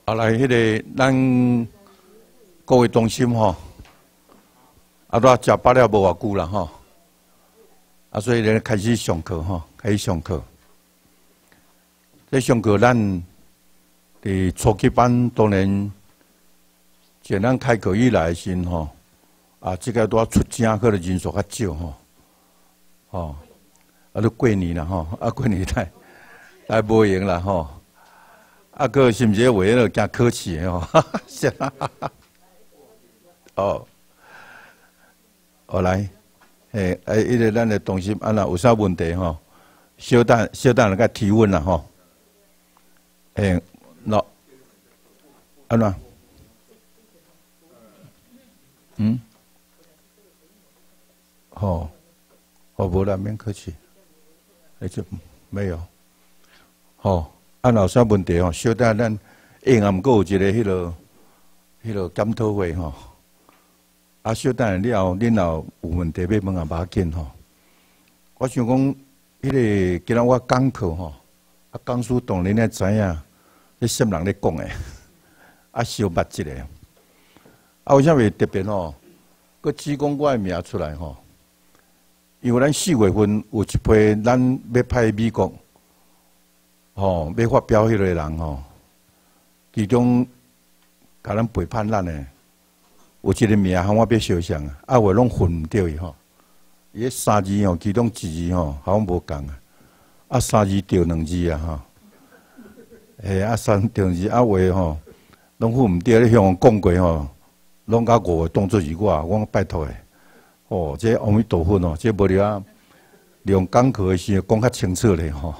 后来迄个咱各位同心吼，都食饱了无偌久啦吼，所以咧开始上课吼，开始上课。这上课咱伫初级班当然，自咱开课以来时吼，即个都出正课的人数较少吼，都过年啦吼，过年来无闲啦吼。个是毋是为了惊考试的吼？来，迄个咱的同心若有啥问题吼，小等来甲提问啦吼。安怎？无啦，免客气，就没有，若有啥问题吼，小等咱下暗阁有一个迄落检讨会吼。小等了后，恁若有问题要问也无要紧吼。我想讲，迄个今仔我讲课吼，讲师当然也知影，迄什么人咧讲诶，小捌一个。为啥会特别吼？佮指讲我诶名出来吼？因为咱4月份有一批咱要派美国。要发表迄个人吼，其中甲咱背叛咱诶，有一个名和我要相像我拢分毋着伊吼。伊迄3字吼，其中1字吼，和我无共3字着2字吼。3着2字话吼，拢分毋着。你向我讲过吼，拢甲我当作是我拜托诶。这阿弥陀佛哦，这无了用讲课诶时讲较清楚咧吼。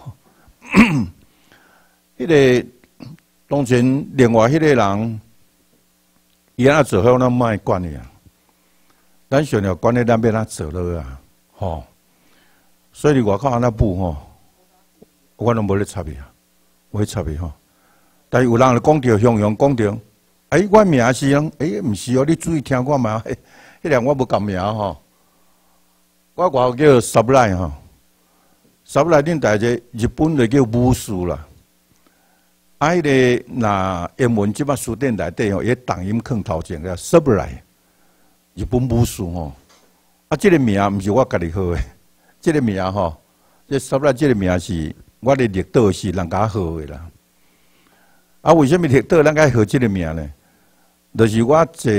迄个当前另外迄个人，伊做好，咱莫管伊啊。咱想要管伊，咱要做落啊，所以外口安那补吼，我拢无咧插伊啊，无咧插伊吼。但有人讲着，向讲着，我名是人，毋是哦，你注意听我嘛。迄个我无共名吼，我外号叫萨布莱吼，萨布莱恁大家日本就叫武士啦。迄个那英文即摆书店内底吼，伊动音放头前个 Samurai， 日本武士吼。即个名毋是我家己号的，即个名吼，这 Samurai 即个名是我的历岛是人家号的啦。为什么历岛人家号即个名呢？就是我这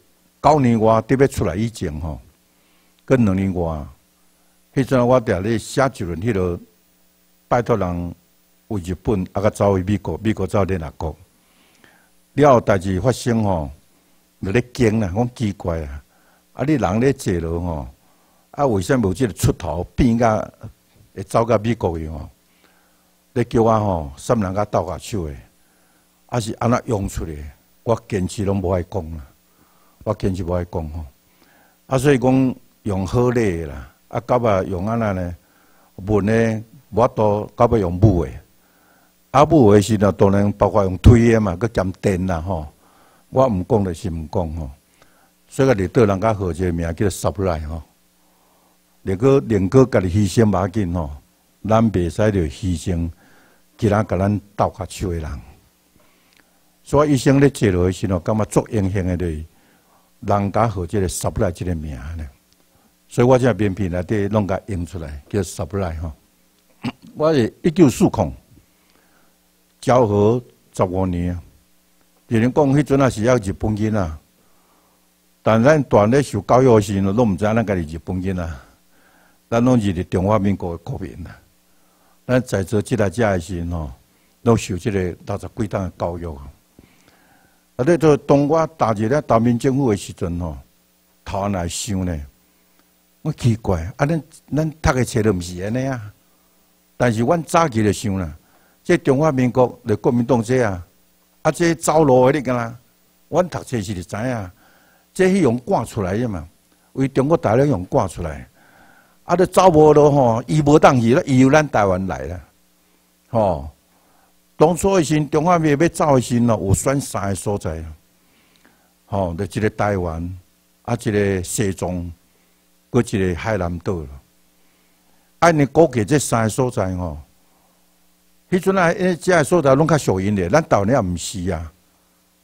9年外伫要出来以前吼，跟2年外，迄阵我伫咧写一轮迄落拜托人。为日本甲走去美国，美国走联合国，了后代志发生吼，就咧惊啦，讲奇怪啊！你人咧坐落吼，为啥无即个出头变甲会走到美国去吼？咧叫我吼，3人甲斗下手诶，是安那用出来？我坚持拢无爱讲啦，我坚持无爱讲吼。所以讲用好礼啦，到尾用安那呢？文呢，无多到尾用武诶。武诶时呢，当然包括用推诶嘛，佮兼电啦吼。我毋讲就是毋讲吼。所以个历岛人家号一个名叫做萨布莱吼。连个家己牺牲无要紧吼，咱袂使着牺牲其他甲咱斗下手诶人。所以医生咧坐落去时感觉足荣幸诶，就是人家号即个萨布莱即个名呢。所以我这面片内底拢甲用出来，叫萨布莱吼。我是1940。昭和15年，有人讲迄阵是日本人啊，但咱大咧受教育时，拢毋知咱家己日本人啊，咱拢是中华民国诶国民啊。咱在座即来遮诶时吼，拢受即个60几档诶教育。咧做当我踏入咧大明政府诶时阵吼，头来想呢，我奇怪，咱读诶册都毋是安尼啊，但是阮早期就想啦。这中华民国就国民党这这走路的你干啦？阮读册时就知影，这是用赶出来的嘛，为中国大陆用赶出来。就走无路吼，伊无当时咧，伊由咱台湾来啦，当初的时中华民国要走的时有选3个所在，就一个台湾，一个西藏，搁一个海南岛。按你估计这3个所在迄阵遮个所在拢较属因咧，咱台湾也毋是啊。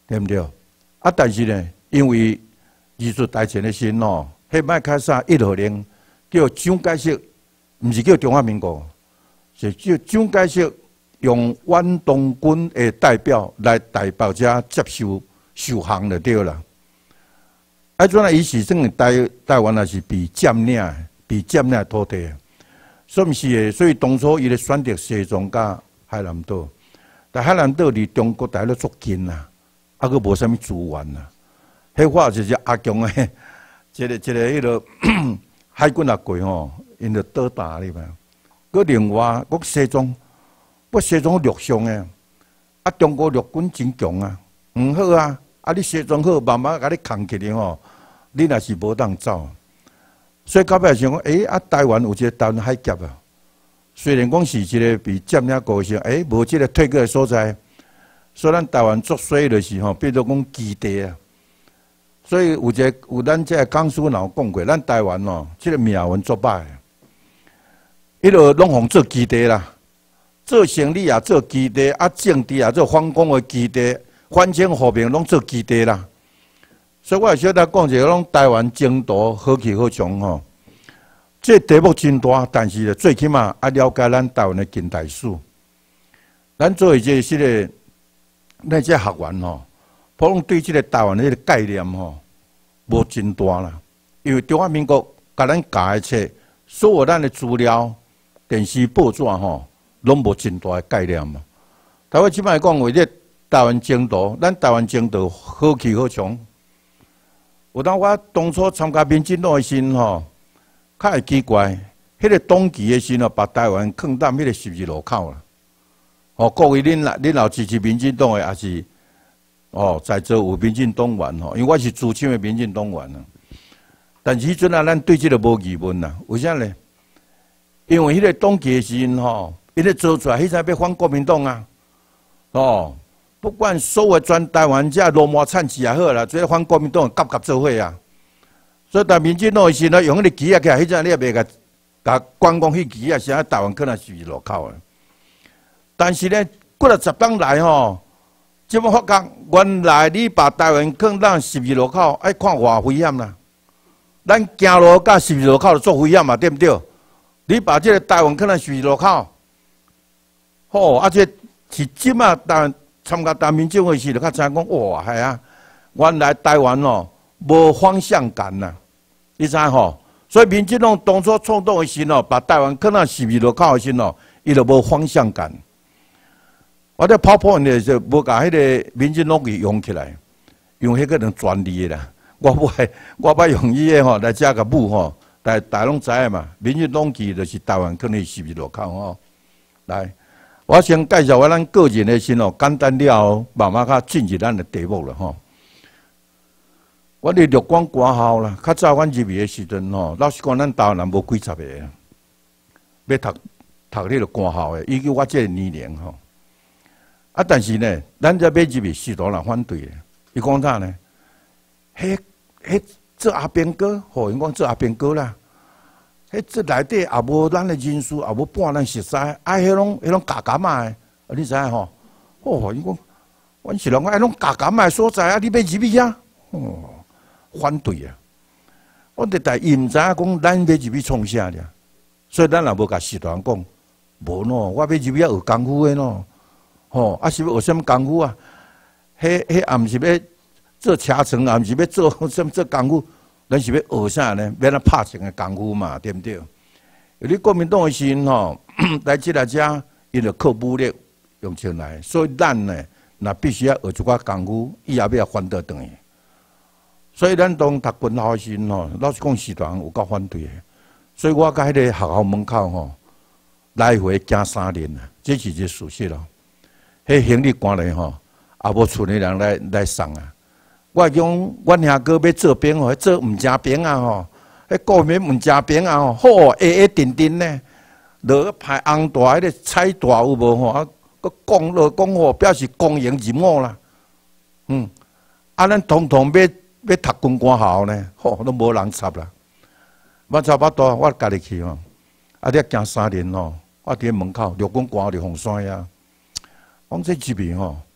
对不对？啊，但是呢，因为艺术大全的时吼，迄摆开始1号令叫蒋介石，毋是叫中华民国，是叫蒋介石用远东军的代表来台北遮接受受降就对啦。啊，阵啊，伊是算台湾也是被占领土地，所以是的。所以当初伊咧选择西藏甲海南岛，但海南岛离中国大陆足近啦，啊，佫无啥物资源啦。迄话就是阿强诶，一个迄个海军也过吼，因着倒打哩嘛。佫另外，西藏陆上诶，啊，中国陆军真强啊，好啊。啊！你西装好，慢慢甲你扛起哩吼，你若是无当走，所以到尾想讲，啊，台湾有一个台湾海峡啊。虽然讲是一个被占领过时，无即个退过的所在，所以咱台湾作衰就是吼，变做讲基地啊。所以有咱这个讲师有讲过，咱台湾哦，即个命运作歹，迄落拢互做基地啦，做生理也做基地，啊，政治也做反攻的基地。反清复明拢做基地啦，所以我小弟讲一个，拢台湾争夺好气好强吼。这题目真大，但是最起码要了解咱台湾的近代史。咱作为这个咱这学员吼，普通对这个台湾的概念吼，无真大啦。因为中华民国甲咱教的册，所有咱的资料、电视报纸吼，拢无真大的概念嘛。台湾即摆讲为咧。台湾争夺，咱台湾争夺好气好强。有当我当初参加民进党的时吼，较会奇怪，迄个党旗的时吼，把台湾放踮迄个十字路口啦。哦，各位恁老支持民进党的，也是在座有民进党员吼，因为我是资深的民进党员啊。但是迄阵啊，咱对这个无疑问啦。为啥呢？因为迄个党旗的时吼，伊咧做出来，迄阵要反国民党啊，不管所有全台湾遮罗马产市也好啦，做反国民党夹做伙啊。所以但民进党时呢，用迄个旗啊起来，迄阵你也袂甲官讲迄旗啊，是啊台湾可能是路口啊。但是呢，过了10年来吼，即么发觉原来你把台湾放咱十字路口，爱看偌危险啦。咱行路甲十字路口就做危险嘛，对不对？你把这个台湾放咱十字路口，而且是即嘛台湾。参加台民政会时，就较知影讲，哇，系啊！原来台湾哦，无方向感呐，你知吼？所以民进党当初创党的时哦，把台湾放到十字路口的时哦，伊就无方向感。我咧跑跑呢，就无甲迄个民进党给用起来，用迄个能专利的啦。我捌用伊个吼来遮个舞吼，大家拢知影嘛。民进党旗就是台湾放咧十字路口吼，来。我先介绍咱个人的先简单了后，慢慢较进入咱的题目了吼。我伫陆光官校啦，较早阮入去的时阵吼，老实讲，咱台湾人无几十个，要读迄个官校的，以及我这个年龄吼。啊，但是呢，咱这要入去许多人反对的，伊讲啥呢？迄做阿兵哥，吼，因讲做阿兵哥啦。这内底也无咱的人数，也无半咱熟悉，迄拢假假嘛，你知影吼？伊讲，阮是人讲，拢假假嘛所在啊，你要入去啊？反对啊！我哋伊毋知影讲，咱要入去创啥了，所以咱也无甲士团讲，无喏，我要入去要学功夫的喏，是要学什么功夫啊？迄也毋是要做车床，也毋是要做什么做功夫。咱是要学啥呢？要咱拍成的功夫嘛，对不对？有你国民党的时吼，来遮，因着靠武力用钱来，所以咱呢，那必须要学一寡功夫，以后要反倒转去。所以咱当读军校时吼，老实讲，士团有够反对的。所以我甲迄个学校门口吼，来回行3年啊，这是一个事实咯。迄行李赶来吼，也无厝里人来送啊。我讲，阮兄哥要做兵吼，做毋正兵啊吼，迄国民毋正兵啊吼，好定定呢，落派红大迄个彩大有无吼？啊，佮讲吼，表示公营任务啦。咱统统要读军官校呢，都无人插啦。我差不多，我家己去吼，啊，你行3年吼，我伫门口陆军官伫红山呀，讲这入面吼，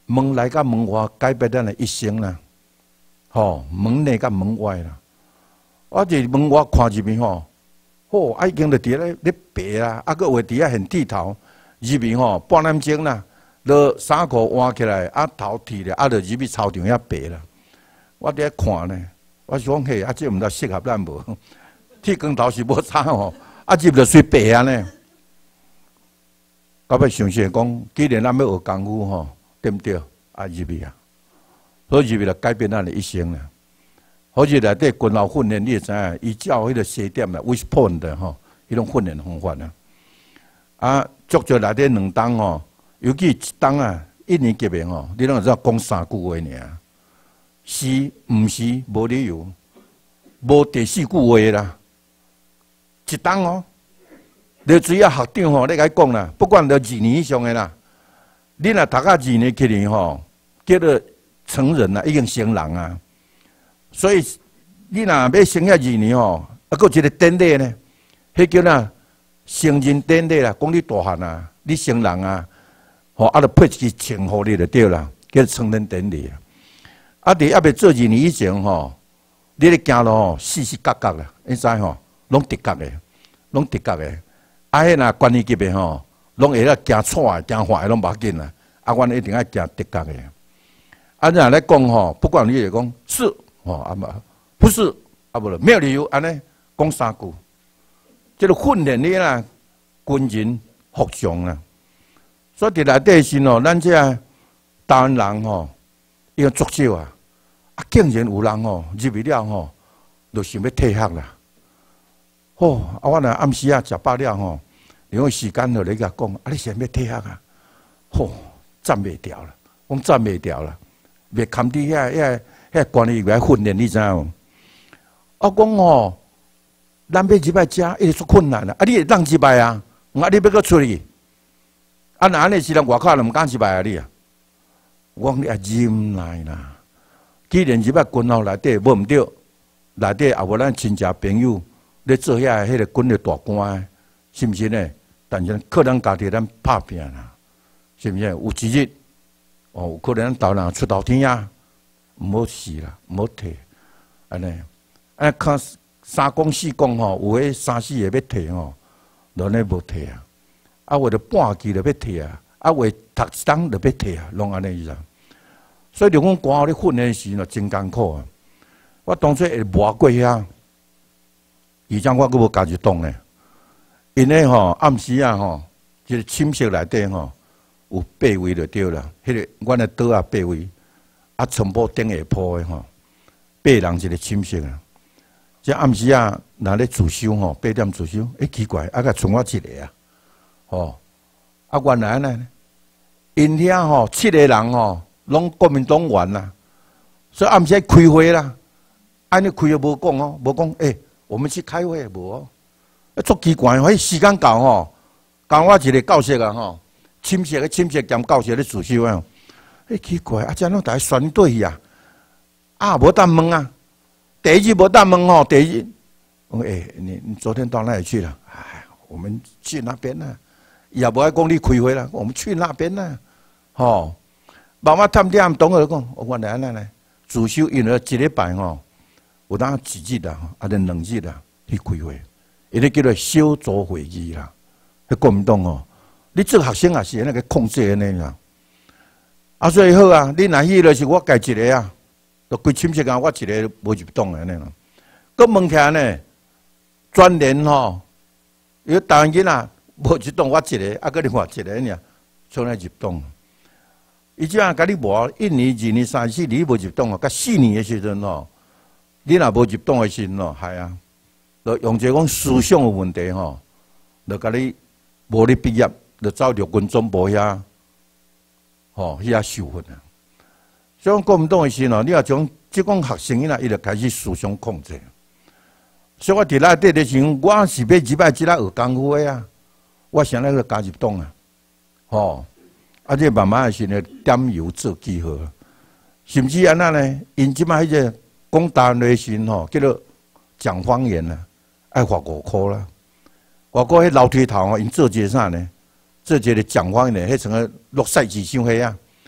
门内甲门外改变咱的一生啦。吼，门内甲门外啦。我伫门外看入面吼，已经就伫咧白啦，啊，佫话伫遐现剃头，入面吼半点钟啦，落衫裤换起来，啊头剃咧，啊就入去操场遐白啦。我伫遐看呢，我想嘿，啊这毋知适合咱无？剃光头是无差吼，啊入就随白啊呢。到尾想想讲，既然咱要学功夫吼，对毋对？啊入去啊，所以入去就改变咱的一生啦。好似内底军校训练，你会知影，伊照迄个西点啦 ，West Point 的吼，迄种训练方法啊。啊，足足内底2档吼，尤其1档啊，1年级的吼，你拢知道讲3句话尔，是毋是无理由，无第4句话啦。1档哦，你主要校长吼，你甲伊讲啦，不管到2年以上的啦，你若读到2年级哩吼，叫做成人啦，已经成人啊。所以你若要升遐2年吼，啊，佫一个典礼呢，迄叫呐成人典礼啦，讲你大汉啊，你成人啊，吼，啊，著配一支称呼你就对啦，叫成人典礼啊。啊，伫还未做2年以前吼，你咧行路吼，四角角啦，你知吼，拢直角的，拢直角的。啊，迄若关年级的吼，拢会啦行错的、行坏的拢无要紧啦。啊，阮一定要行直角的。啊，若咧讲吼，不管你会讲是。啊嘛，不是啊，无了，没有理由安尼讲3句，即个训练你啦，军人服从啦。所以伫内底时吼，咱这台湾人吼，伊个足少啊，啊竟然有人吼入去了吼，就想要退学啦。好，啊我若暗时啊食饱了吼，因为时间就咧甲讲，啊你想要退学啊？好，站袂掉啦，讲站袂掉啦，袂堪伫遐管理员训练，你知影无？我讲吼，咱要入来遮，一直出困难啦。啊，你会当入来啊？啊，你要搁出去？啊，那安尼是人外口人毋敢入来啊？你啊？我讲你也忍耐啦。既然入来军校内底，无毋对，内底也无咱亲戚朋友咧做遐个军的大官，是毋是呢？但是可能家己咱拍拼啦，是毋是？有一日，有可能咱头人出头天啊！毋好死啦，毋好退，安尼，看3讲4讲吼，有迄3、4个要退吼，就安尼无退啊。啊，为了半期就要退啊，啊，为读1档就要退啊，拢安尼意思。所以就讲官校咧训练时，真艰苦啊。我当初会磨过遐，而且我佫无加入党咧，因为吼暗时啊吼，一个寝室内底吼有8位就对啦，迄个阮的桌啊8位。啊，全部顶下铺的吼，8人一个寝室啊。即暗时啊，若咧自修吼，8点自修，奇怪，啊，甲剩我一个啊，吼，啊，原来呢，因遐吼7个人吼，拢国民党员啦，所以暗时开会啦，安尼开又无讲哦，无讲，我们去开会无哦，足奇怪，迄时间到吼，交我一个教室啊吼，寝室兼教室咧自修啊。奇怪，啊！怎拢大家选对呀？啊，无当问啊！第一日无当问吼，第一日，你昨天到哪里去了？哎，我们去那边呢，也无爱讲你开会了，我们去那边呢，吼。慢慢探点同学讲，我来呢，自修因为一礼拜吼，有当1日啦，啊，连2日啦去开会，伊咧叫做小组会议啦。迄国民党哦，你做学生也是那个控制安尼啦。啊，所以好啊！你若去就是我家一个啊，就规寝室啊，我一个无入党安尼啦。佮问起来呢，专连吼，有台湾囡仔无入党，我一个，啊，佮另外一个尔，从来入党。伊即样甲你磨1年、2年、3、4年无入党啊，甲4年的时阵吼，你若无入党的时阵吼，系啊，就用一个讲思想的问题吼，就甲你无你毕业，就走陆军总部遐。吼，遐受训啊！所以国民党的时吼，你若从即种学生伊就开始思想控制。所以我伫内底的时候，我是要入来即来学功夫的啊！我想那个加入党啊，吼！啊，这慢慢的是呢点油做记号，甚至安那呢？因即摆迄个讲台湾的时吼，叫做讲方言啊，爱罚5块啦。外国迄楼梯头吼，因做一个啥呢？做一个讲方言，迄成个落赛子上迄啊，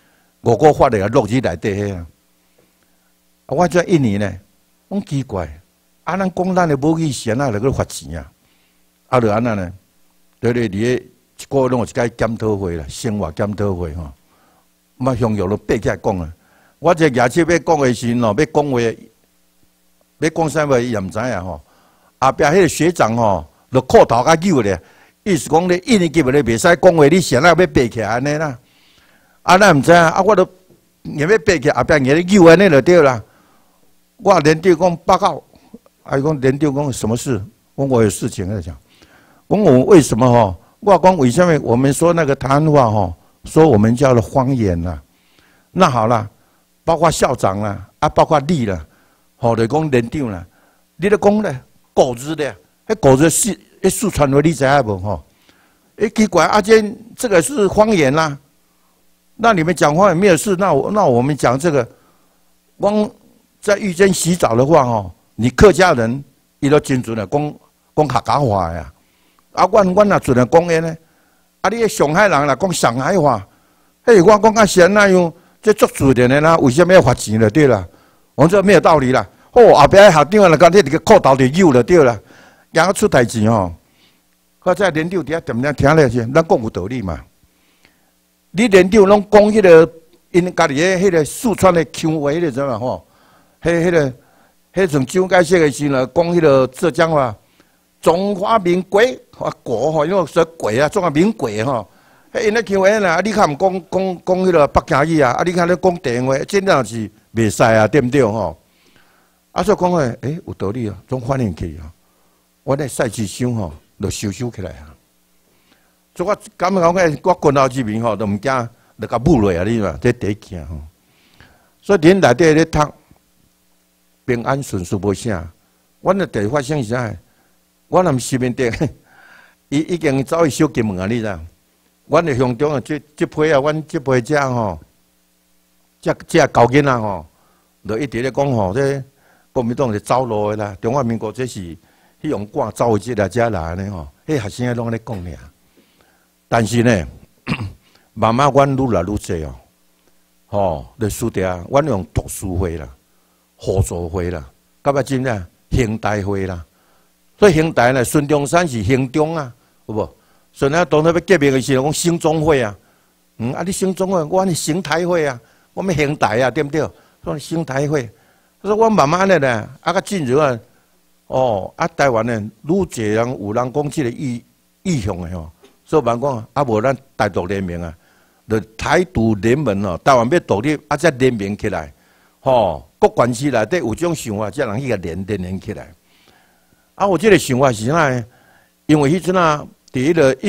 5个发的录入内底迄啊。我这1年呢，我奇怪，咱讲咱的母语是安那来去发钱啊？就安那呢？对咧，伫个一个拢有一个检讨会啦，生活检讨会吼。嘛，向友都爬起来讲啊！我这牙齿要讲的时吼，要讲话，要讲啥话伊也毋知影吼。后壁迄个学长吼，就裤头甲扭咧，意思讲咧1年级咧袂使讲话，你谁那要爬起来安尼啦？咱毋知啊，我都硬要爬起来，后壁硬咧扭安尼就对啦。我连长讲报告，讲连长讲什么事？我有事情在讲。问我为什么吼？我讲为什么我们说那个台湾话吼，说我们叫做方言啦？那好啦，包括校长啦，包括你啦，吼，就讲连长啦，你咧讲咧古字咧，迄古字是四川话，你知影无吼？奇怪，这个是方言啦。那你们讲方言没有事，那我们讲这个，光在浴间洗澡的话吼，你客家人伊都真准的讲客家话呀。阮也准的讲呢。你上海人啦讲上海话，我讲啊是那样，这足自然的啦，为什么要罚钱了？对啦，我说没有道理啦。后壁校长啦，讲你个裤头就扭了对啦，然后出代志吼。我在连长底下点点听咧先，咱讲有道理嘛。你连长拢讲迄个因家己的迄个四川的腔话，迄个怎么吼？迄种蒋介石的时呢，讲迄个浙江话，中华民国国吼，因为说国啊，中华民国吼。因咧腔话啦，你看毋讲迄个北京语啊？你看咧讲电话，真正是袂使啊，对毋对吼？所以讲诶，有道理啊，总反映起啊。我咧赛季箱吼，就收起来啊。所以我感觉我军校之民吼，都毋惊，就甲舞落啊！你嘛，这第一件吼。所以连内底咧读平安顺遂无啥。阮咧第发生啥？我若毋是面顶，伊已经走去小金门啊！你知？阮咧乡中啊，这批啊，阮这批遮吼，这高囡仔吼，就一直咧讲吼，这国民党是走路的啦，中华民国这是迄用挂走的这遮来呢吼，迄学生拢咧讲尔。但是呢，慢慢阮愈来愈济哦，吼，咧输掉，阮用读书会啦、互助会啦，到尾真正兄弟会啦。所以兄弟呢，孙中山是兄长啊，有无？所以呢，当初要革命的时候，讲兴中会啊，你兴中会，我是兴台会啊，我们兄弟啊，对不对？说兴台会，所以我慢慢的呢，较进入啊，台湾呢，愈济人有人讲这个意向的吼。所以慢讲无咱台独联盟啊，就台独联盟哦，台湾要独立，才联盟起来，各县市内底有种想法，才人去个联起来。我这个想法是啥呢？因为迄阵啊，伫迄个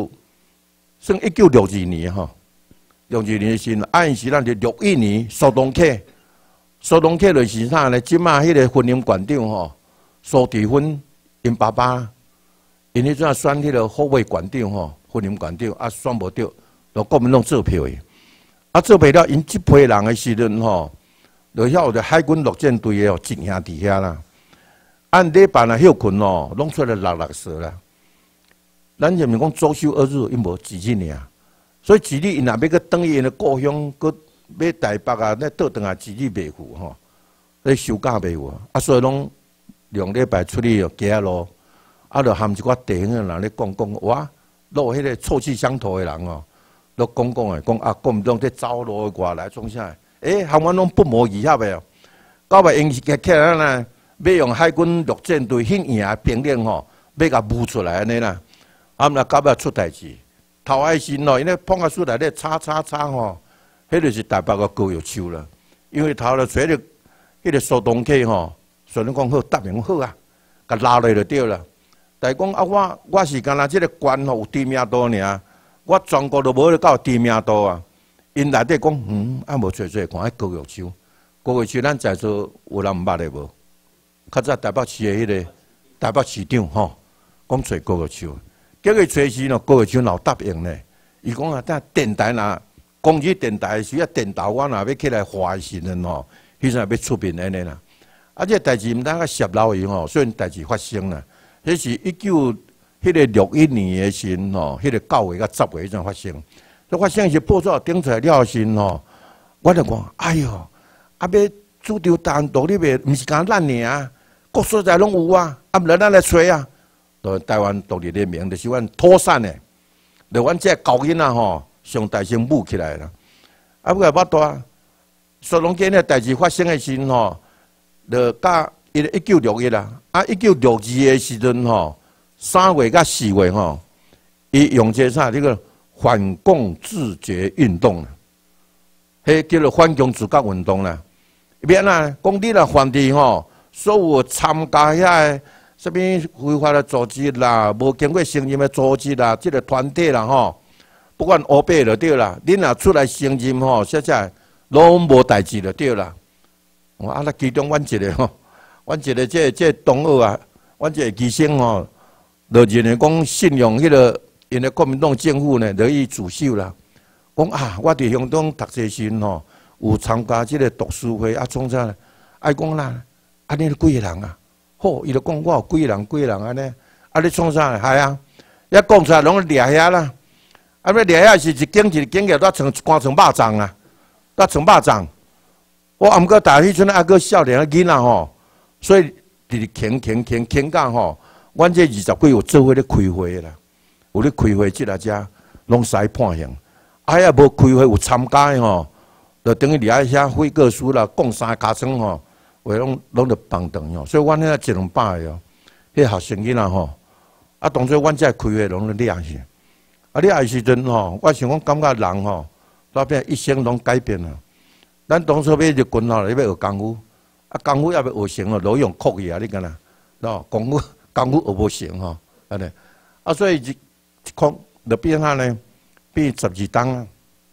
1962年62年时，因时咱就61年苏东启就是啥呢？即马迄个婚姻馆长苏迪芬因爸爸。因迄阵选迄个护卫馆长婚姻馆长选无着，就国民党做票的。做票了，因即批人的时阵就遐有海军陆战队的真兄弟遐啦。按礼拜啊休困拢出来六色啦。咱就咪讲周休2日，因无自日尔，所以自日因若要去转去因的故乡，去要台北啊，那倒转来自日袂赴那休假袂赴所以拢2礼拜出去行路。就含一寡地方的人咧讲，哇，落迄个臭气相投的人都讲国民党在走路过来创啥？含阮拢不谋而合的到尾因起来呢，要用海军陆战队很硬的兵力要甲舞出来安尼啦。啦到尾出代志，头海时因咧碰到厝内咧叉迄就是台北个高玉树啦。因为头了找迄个苏东启虽然讲好答应好啊，甲拉落就对啦。但是讲我是干那即个官有知名度尔，我全国都无咧到知名度啊。因内底讲无找看高玉树，咱在座有人毋捌的无？较早台北市的迄个台北市长讲找高玉树，结果找时高玉树老答应呢。伊讲等电台若公益电台时电台我若要起来发时阵迄阵要出面安尼啦。这代志毋当个涉老伊虽然代志发生啦。迄是61年的时迄个9月到10月迄阵发生。所以发生是报纸顶出来了时我就讲，哎哟，啊要主张单独立的，毋是讲咱尔，各所在拢有啊，啊，毋然咱来找啊。就台湾独立人民，就是阮土产的，就阮这高囡仔吼，上大声舞起来啦。啊，不过巴大，雪龙间的代志发生的时吼，就甲1961啦，啊1962的时阵吼，3月甲4月吼，伊用这啥这个反共自决运动啦，迄叫做反共自觉运动啦。免啊，讲你啦，犯地吼，所有参加遐什么非法的组织啦，无经过承认的组织啦，这个团体啦吼，不管黑白就对啦。恁若出来承认吼，实在拢无代志就对啦。啊，那其中阮一个吼，阮一个这同学啊，阮这个医生吼，就认为讲信用迄个因为国民党政府呢，就伊自首啦。讲啊，我伫香港读册时吼，有参加这个读书会啊，创啥？爱讲啦，啊，你几个人啊？好，伊就讲我有几个人安尼，啊，你创啥？系啊，一讲出来拢掠遐啦，啊，要掠遐是一间个，都成关成肉粽啊，都成肉粽。我毋过大迄阵啊个少年囡仔吼，所以直轻讲吼，阮这20几有做伙咧开会啦，有咧开会即个遮拢使判刑，啊也无开会有参加的吼，就等于掠遐会个书啦，讲3家庄吼。话拢着放长哟，所以阮遐1、2百个哦，迄学生囡仔吼，啊，当初阮遮开会拢咧掠去，啊，掠的时阵吼，我想讲感觉人吼，到变一生拢改变了。咱当初要入军吼，你要学功夫，啊，功夫也要学成哦，都用酷去啊，你敢若，喏，功夫学无成吼，安尼，啊，所以一空就变下呢，变12档啊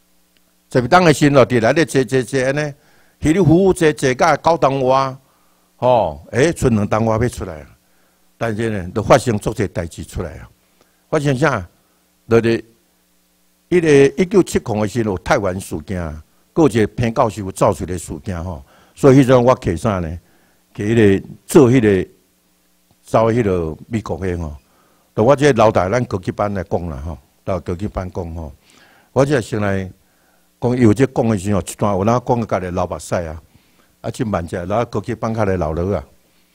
，12档的时咯，伫内咧坐安尼。稀里糊糊坐甲9档外，吼，剩2档外要出来，但是呢，就发生足侪代志出来啊！发生啥？就是迄个1970的时候台湾事件，还有一个偏教授造出的事件吼，所以迄阵我摕啥呢？摕迄个做迄个走迄个美国的吼，就我这留台咱高级班来讲啦吼，留高级班讲吼，我这先来。讲有这讲的时候，一段有哪讲个家己流目屎啊，啊，去慢者，然后过去放下来流落啊。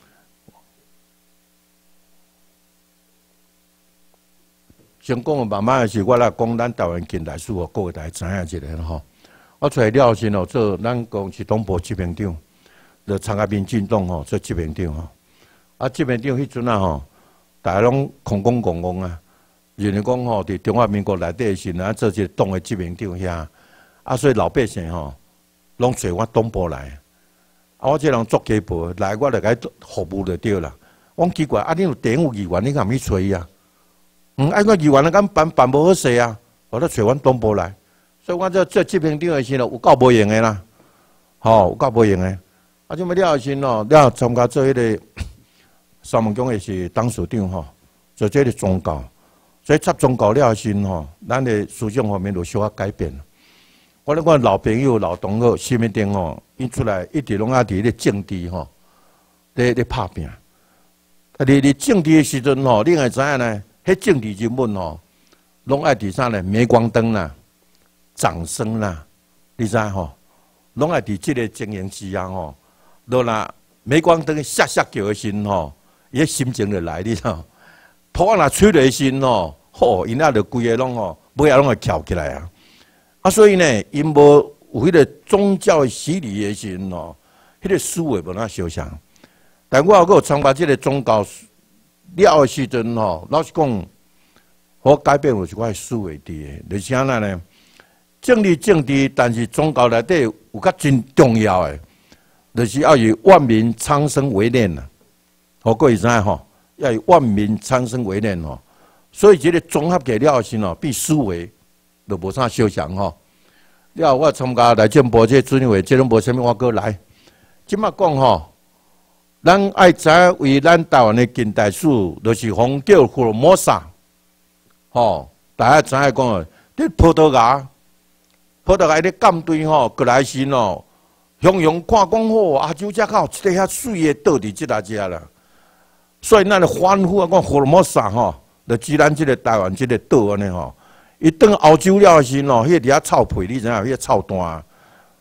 先讲慢慢的是，我来讲咱台湾近代史哦，各位大家知影一下吼。我出来了后先哦，做咱公市东部执行长，就参加民进党吼做执行长吼。啊，执行长迄阵啊吼，大家拢空空啊，认为讲吼，伫中华民国内底时，咱做一个党的执行长遐。啊，所以老百姓吼，拢找我东部来。啊，我这人做家婆来，我就该服务就对啦。我奇怪，啊，你有地有议员，你敢去找伊啊？啊，个议员你敢办无好势啊？我都找阮东部来。所以我做执行长的时候，有够无用的啦。吼，有够无用的。啊，这么了时咯，了参加做迄个三门宫的是董事长吼，做这个宗教。所以插宗教了时吼，咱的思想方面就小可改变了。我咧讲老朋友、老同学，身边顶吼，伊出来一直拢啊伫咧政治吼，咧拍拼。啊，你政治的时阵吼，你会知影呢？迄政治人物吼，拢爱伫啥呢？镁光灯啦、掌声啦，你知吼？拢爱伫即个经营之下吼，落若镁光灯闪闪叫的时吼，伊心情就来，你知？土啊若吹落时吼，吼，因仔就规个拢吼，尾仔拢会翘起来啊！啊，所以呢，因无有迄个宗教洗礼的时吼，迄个思维无哪相像。但我有参加即个宗教了的时阵吼，老实讲，我改变有一寡思维伫诶，就是啥呢？政治，但是宗教内底有较真重要诶，就是要以万民苍生为念呐。好，各位知影吼，要以万民苍生为念吼。所以即个综合起了时吼，比思维。都无啥相像吼，了我参加内政部这准会，这拢无啥物，我过来。即马讲吼，咱爱知为咱台湾的近代史，就是红叫福尔摩沙，吼，大家知影讲，伫葡萄牙咧舰队吼过来时吼，雄雄看讲好，亚洲遮较有一个遐水的岛伫即搭遮啦，所以咱就反复啊讲福尔摩沙吼，就指咱即个台湾即个岛安尼吼。伊转欧洲了时吼，迄个伫遐臭屁，你知影？迄个臭蛋，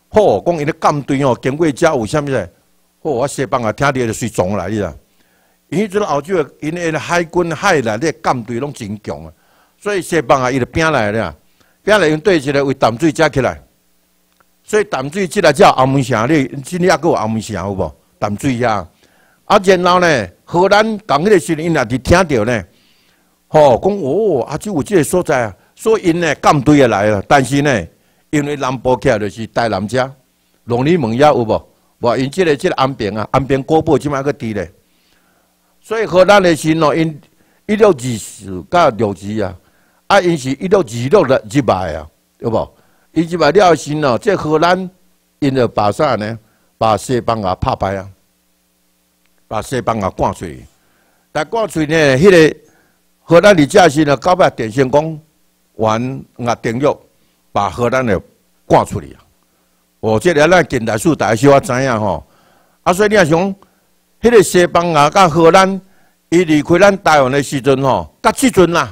好，讲因咧舰队哦，经过遮有啥物咧？好，我西邦啊，听到就随撞来哩啦。因迄阵澳洲的因的海军海内底舰队拢真强啊，所以西邦啊，伊就拼来了，拼来用对起来为淡水遮起来。所以淡水即个叫澳门城，你今日还佫有澳门城有无？淡水遐。啊，然后呢，荷兰讲迄个时阵，因也是听到呢，吼，讲哦，啊，就有即个所在啊，所以因呢舰队也来了，但是呢，因为南部起来就是台南遮，龙里门遐有无？无因即个安平啊，安平古堡即摆个伫咧，所以荷兰的时喏，因1624甲62啊，啊，因是1626的入来啊，有无？伊入来了时喏，这荷兰因就把啥呢？把西班牙拍败啊！把西班牙赶出去，但赶出去呢，迄个荷兰的驾驶呢，到尾电线工完登陆，把荷兰的赶出去啊！哦，这个咱近代史大家小可知影吼。啊，所以你也想，迄个西班牙甲荷兰，伊离开咱台湾的时阵吼，甲即阵啦，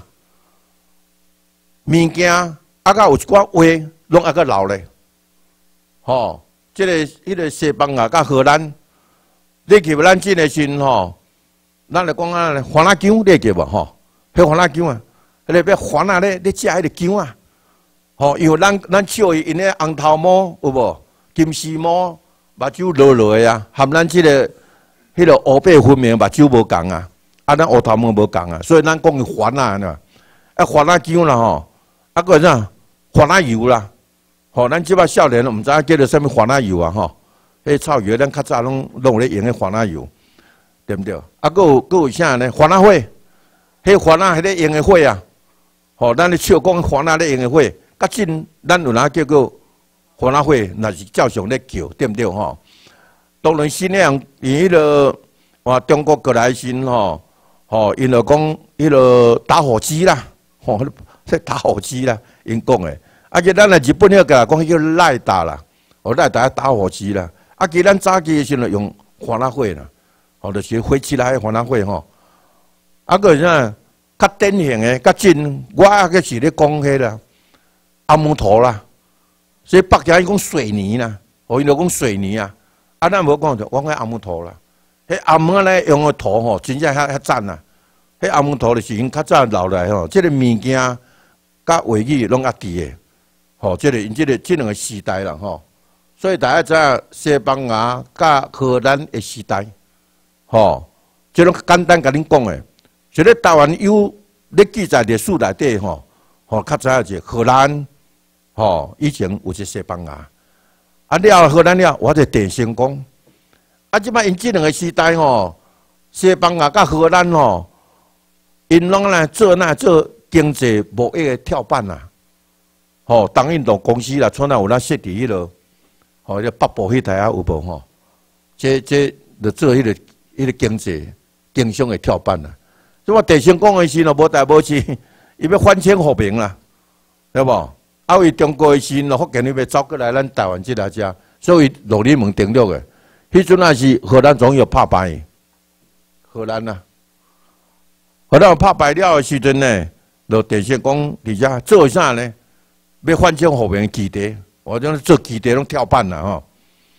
物件啊，甲有一寡话，拢还阁留咧。吼，这个迄个西班牙甲荷兰。你记无？咱真诶时吼，咱来讲啊，番仔姜你记无吼？迄番仔姜啊，迄个要番仔咧，你食迄个姜啊，吼，因为咱笑伊因咧红头毛有无？金丝毛，目睭落落诶啊，含咱即个迄个黑白分明，目睭无共啊，啊，咱黑头毛无共啊，所以咱讲伊番仔呢，啊，番仔姜啦吼，啊，个啥番仔油啦，吼，咱即摆少年毋知影叫做啥物番仔油啊吼。迄草药，咱较早拢有咧用迄番仔油，对毋对？啊，佫有啥呢？番仔火，迄番仔迄个用的火啊，吼，咱咧笑讲番仔咧用的火，较真咱有哪叫做番仔火，那是照常咧叫，对毋对吼？当然新样，伊迄个哇中国过来时吼，吼，因就讲迄个打火机啦，吼，迄打火机啦，因讲诶，啊，且咱来日本迄个讲迄叫赖打啦，哦，赖打打火机啦。啊，既咱早期的时阵用番仔火啦，吼，就是火起来番仔火吼。啊，个啥较典型的、较真，我啊个是咧讲迄啦，阿木头啦，所以北京伊讲水泥啦，哦，伊就讲水泥啊。啊，咱无讲着，我讲阿木头啦。迄阿木咧用个土吼，真正较赞啊。迄阿木头就是因较早留来吼，即个物件甲话语拢较伫诶，吼，即个因即两个时代啦吼。所以大家知影西班牙甲荷兰的时代，吼，即种简单甲恁讲诶，就咧台湾有咧记载历史内底吼，吼较知影者荷兰，吼以前有一西班牙，啊了荷兰了，我就电成功，啊即摆因即两个时代吼，西班牙甲荷兰吼，因拢来做经济贸易的跳板啊，吼，东印度公司啦，像那有咱设伫迄落。吼，迄北部迄台啊有无吼？这就做迄个经济经商的跳板啦。即我地成功的时，无代无志，伊要反清复明啦，对无？啊，为中国的时，福建伊要走过来咱台湾即来遮，所以罗里门登陆的。迄阵也是荷兰总有拍败，荷兰啊，荷兰拍败了的时阵呢，就地成功伫遮做啥呢？要反清复明基地。我种做基地拢跳板啦吼，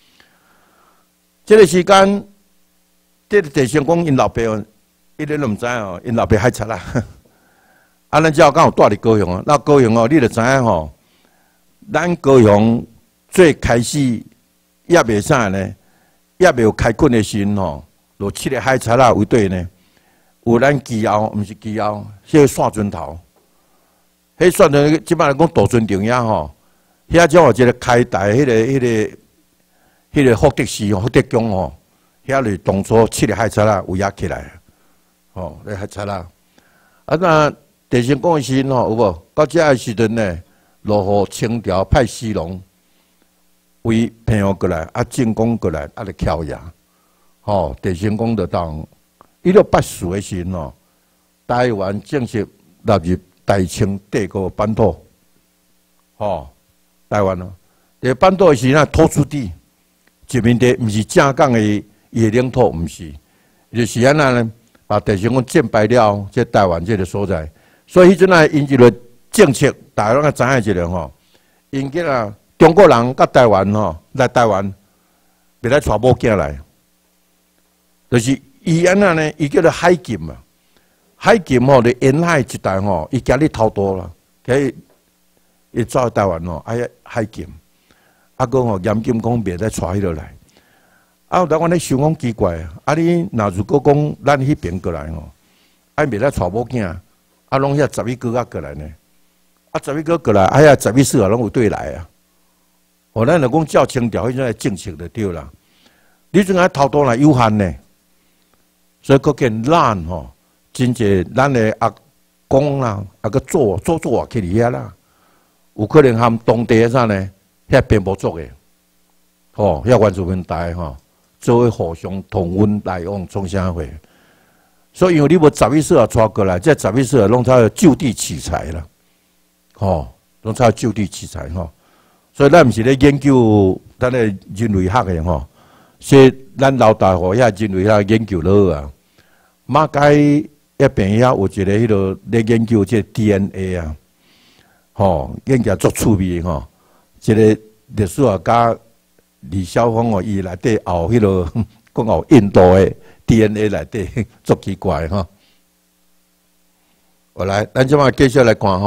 这个时间，这个地成功因老爸，一点都毋知哦，因老爸海贼啦。啊，咱只要刚好住伫高雄啊，那高雄哦，你就知影吼，咱高雄最开始也袂啥呢，也袂有开垦的时吼，就7个海贼啦为对呢，有咱基澳，毋是基澳，迄个线船头，迄线船即摆来讲渡船场遐吼。遐种有一个开台，迄个福德市福德宫吼，遐就是当初7个海贼啦有遐起来，吼，那海贼啦。啊，那地成功的时吼有无？到遮个时阵呢，落予清朝派西龙为平湖过来，啊进攻过来，啊来敲赢，吼，地成功就当1684的时吼，台湾正式纳入大清帝国版图，吼。台湾哦，这半岛是那土著地，殖民地，毋是正港的伊的领土，毋是，就是安那呢，把地成功战败了，这台湾这个所在，所以迄阵啊，因一个政策，大家拢知影一个吼，因个啊中国人甲台湾吼来台湾，别来带某囝来，就是伊安那呢，伊叫做海禁嘛。海禁吼，伫沿海一带吼，伊今日偷渡啦，伊走台湾吼，海禁，讲吼严禁讲别再带迄落来。有当阮咧想讲奇怪，你若如果讲咱迄边过来吼，别再带某囝，拢遐11个仔过来呢，11个过来，遐11岁啊，拢有对来啊。咱就讲照清朝迄种政策就对啦。你阵个偷渡来有限呢，所以可见咱吼。真济咱的阿公啦，个做啊去遐啦，有可能含当地啥呢？遐边部族的，遐原住民台作为互相同温来往创啥货。所以因为你无11岁带过来，这11岁拢才就地取材啦，拢才就地取材所以咱毋是咧研究咱的人类学的是咱老大伙遐人类学研究落啊，马街。一边遐有一个迄落咧研究这 DNA 啊，研究足趣味一个历史学家李晓峰伊内底后迄落讲后印度的 DNA 内底足奇怪我来，咱即摆继续来看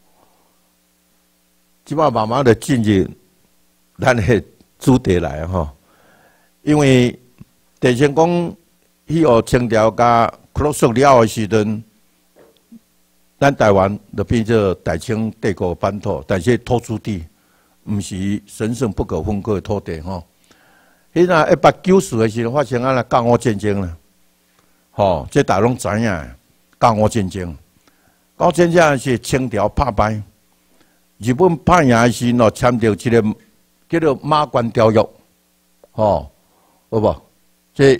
即摆慢慢的进入咱的主题来因为地先讲迄个清朝甲克罗索了的时阵，咱台湾就变做大清帝国版图，但是土著地毋是神圣不可分割的土地迄阵1894的时候发生甲午战争啦，这大家拢知影。甲午战争，甲午战争是清朝打败，日本打赢的时候签订一个叫做马关条约，好无？这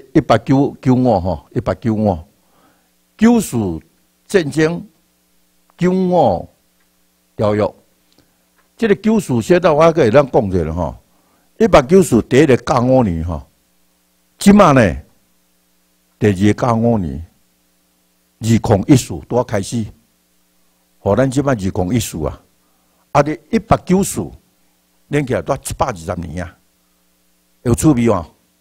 1895九四战争、95条约，这个94写到我个会当讲者了1894第一个95年即马呢第二个95年2014拄开始，咱即马2014啊，伫1894连起来拄720年啊，有趣味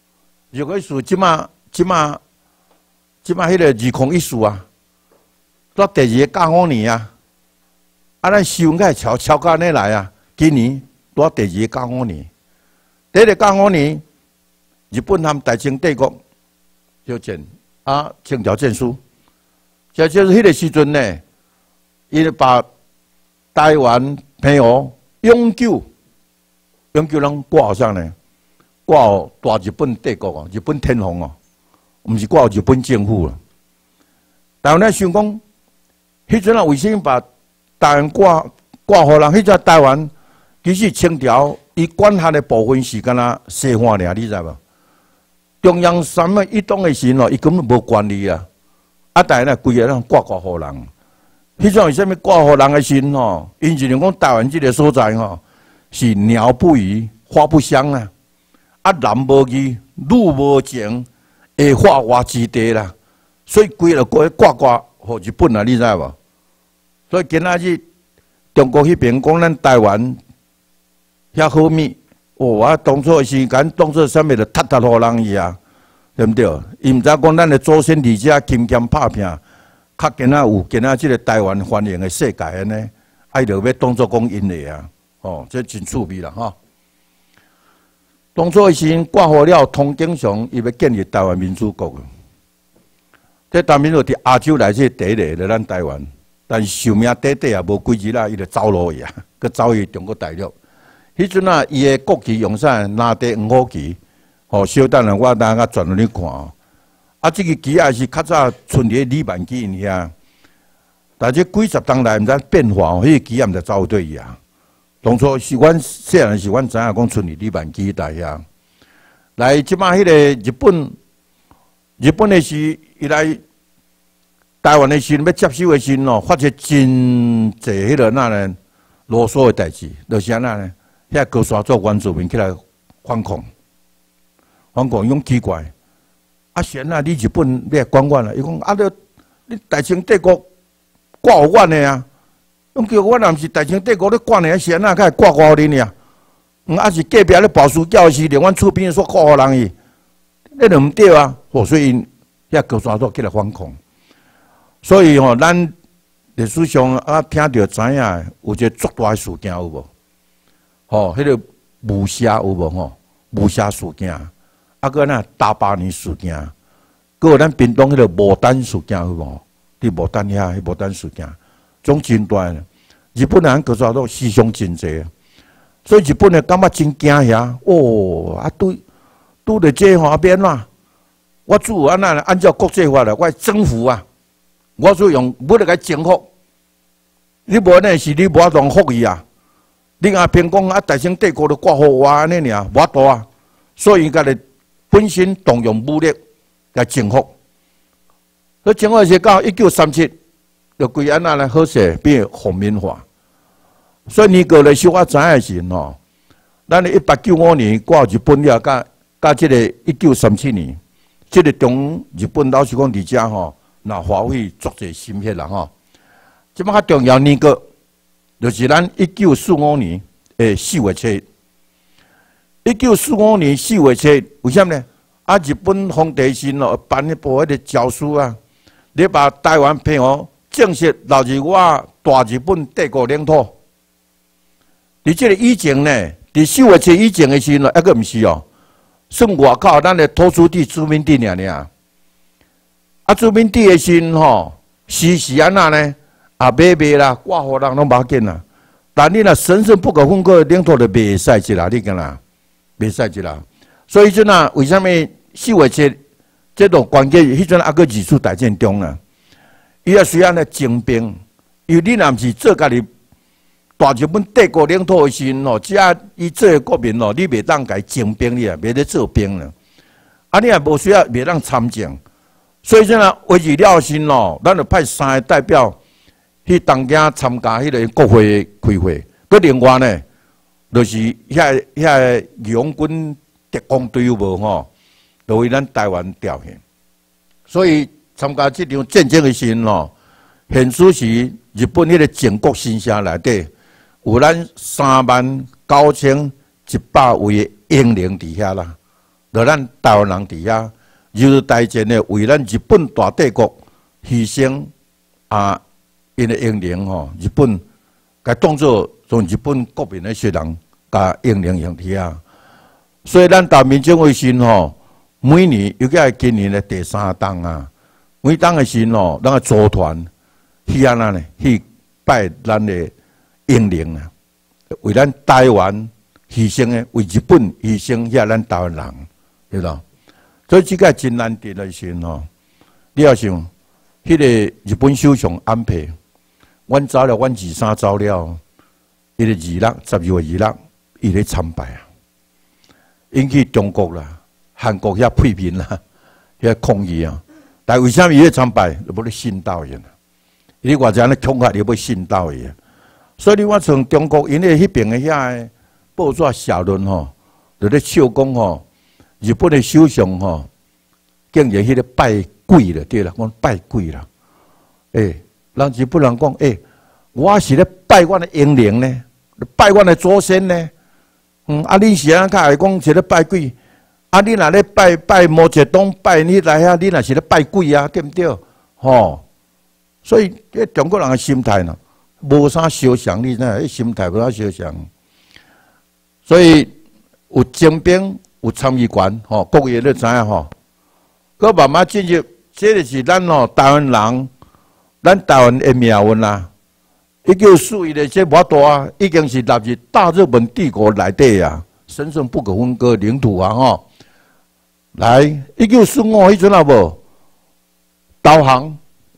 2014即马迄个2014啊，到第二个95年啊，咱收个超到安尼来啊，今年到第二个95年，第一个95年，日本和大清帝国就战清朝战输，就是迄个时阵呢，伊就把台湾、澎湖永久人挂号上呢，挂号大日本帝国日本天皇毋是挂号日本政府啦。台湾咧想讲，迄阵为什么把台湾挂号人？迄阵台湾其实清朝伊管辖的部分是敢若西化尔，你知无？中央什么一党的时伊根本无管理啊！但呢，规个人挂号人。迄阵为什么挂号人的时因就是讲台湾这个所在是鸟不语，花不香啊！男无义，女无情。会化外之地啦，所以规个挂互日本啊，你知无？所以今仔日中国迄边讲咱台湾遐好物，我当初是间当作啥物就踢互人伊啊，对毋对？伊毋知讲咱的祖先伫遮勤俭拍拼，较今仔有今仔即个台湾繁荣的世界安尼，爱就要当作讲因的啊，这真趣味啦当初的时挂号了，通经上伊要建立台湾民主国。这台湾民主伫亚洲内底第一个，就咱台湾。但是寿命短短啊，无几日啦，伊就走路去啊，佮走去中国大陆。迄阵啊，伊的国旗用啥？拿地黄虎旗。稍等下我等下转落去看这个旗也是较早存伫李万基因遐，但是几十当来毋知变化，迄个旗也毋知走对伊啊。当初是阮细汉时，阮知影讲村里李万基大遐来，即马迄个日本的时，伊来台湾的时要接收的时发生真侪迄个呢啰嗦的代志，就是安那呢？遐高山族原住民起来反抗，用奇怪。是安你日本你来管阮啦？伊讲你大清帝国挂互阮的啊。叫我若毋是大清帝国咧管的，是安怎才会挂互恁呀？ 啊是隔壁咧保书教时，连阮厝边说靠人伊，那就毋对啊！所以遐高山岛起来反抗。所以咱历史上听到知影有一个足大事件有无？迄个武侠有无？武侠事件，个那大巴黎事件，搁有咱屏东迄个牡丹事件有无？伫牡丹遐，迄牡丹事件，种真大。日本人高山岛死伤真济，所以日本人感觉真惊遐。拄着这免啦，我只有按照国际法来，我征服啊！我就用武力来征服。你无呢是你无法度服伊啊！你阿偏讲大清帝国都挂互我安尼尔，无多啊！所以家己本身动用武力来征服。迄征服是到1937，就规安来好势变皇民化。所以你个来小我知影是咱1895年挂日本了，甲这个1937年，这个中日本老实讲伫遮那花费足侪心血啦即摆较重要年个，就是咱1945年4月7日。1945年4月7日，为什么呢？日本皇帝先颁一部迄个诏书啊，你把台湾配合正式纳入我大日本帝国领土。伫这个以前呢，伫4月7日以前的时阵，个毋是算外口咱的土属地、殖民地尔。殖民地的时阵时安那呢？买啦，挂互人拢无要紧啦。但你若神圣不可分割的领土就袂使一啦，你讲啦，袂使一啦。所以阵为什么4月7日这种关键？迄阵个日出大战中啦，伊也需要来征兵，因为你若毋是做家己大日本帝国领土的时阵只要伊做的国民你袂当甲伊征兵哩啊，袂咧做兵啦。你也无需要袂当参政。所以为日了时咱就派3个代表去东京参加迄个国会开会。佮另外呢，就是遐义勇军特工队有无就为咱台湾调遣。所以参加这场战争的时阵现书是日本迄个全国新社内底有咱39100位的英灵伫遐啦，就咱台湾人伫遐。日日大战呢，为咱日本大帝国牺牲因的英灵日本该当作从日本国民的些人，甲英灵用伫遐。所以咱大民政卫生每年尤其系今年的第3档每档的时咱个组团去安那呢去拜咱的英灵为咱台湾牺牲的，为日本牺牲遐咱台湾人，对咯？所以这个真难得的时候你要想，迄个日本首相安倍，阮找了，阮23找了，伊个12月26，伊咧参拜引起中国啦、韩国遐批评啦、遐抗议但为什么伊咧参拜？就无咧信道伊你外在咧恐吓，你要信道伊所以我从中国因为迄边的遐报纸社论就咧笑讲日本的首相竟然迄个拜鬼了，对啦，讲拜鬼啦。人日本人讲，我是咧拜我的英灵呢，拜我的祖先呢。你是安较会讲是咧拜鬼？你若咧拜毛泽东，拜你来遐，你若是咧拜鬼啊，对毋对？所以中国人的心态呢，无啥相像，你知心态无啥相像。所以有征兵。有参与权，各位都知影佮慢慢进入，这就是咱台湾人，咱台湾的命运啦。1941的这无大已经是纳入大日本帝国内底神圣不可分割领土来，1945迄阵也无投降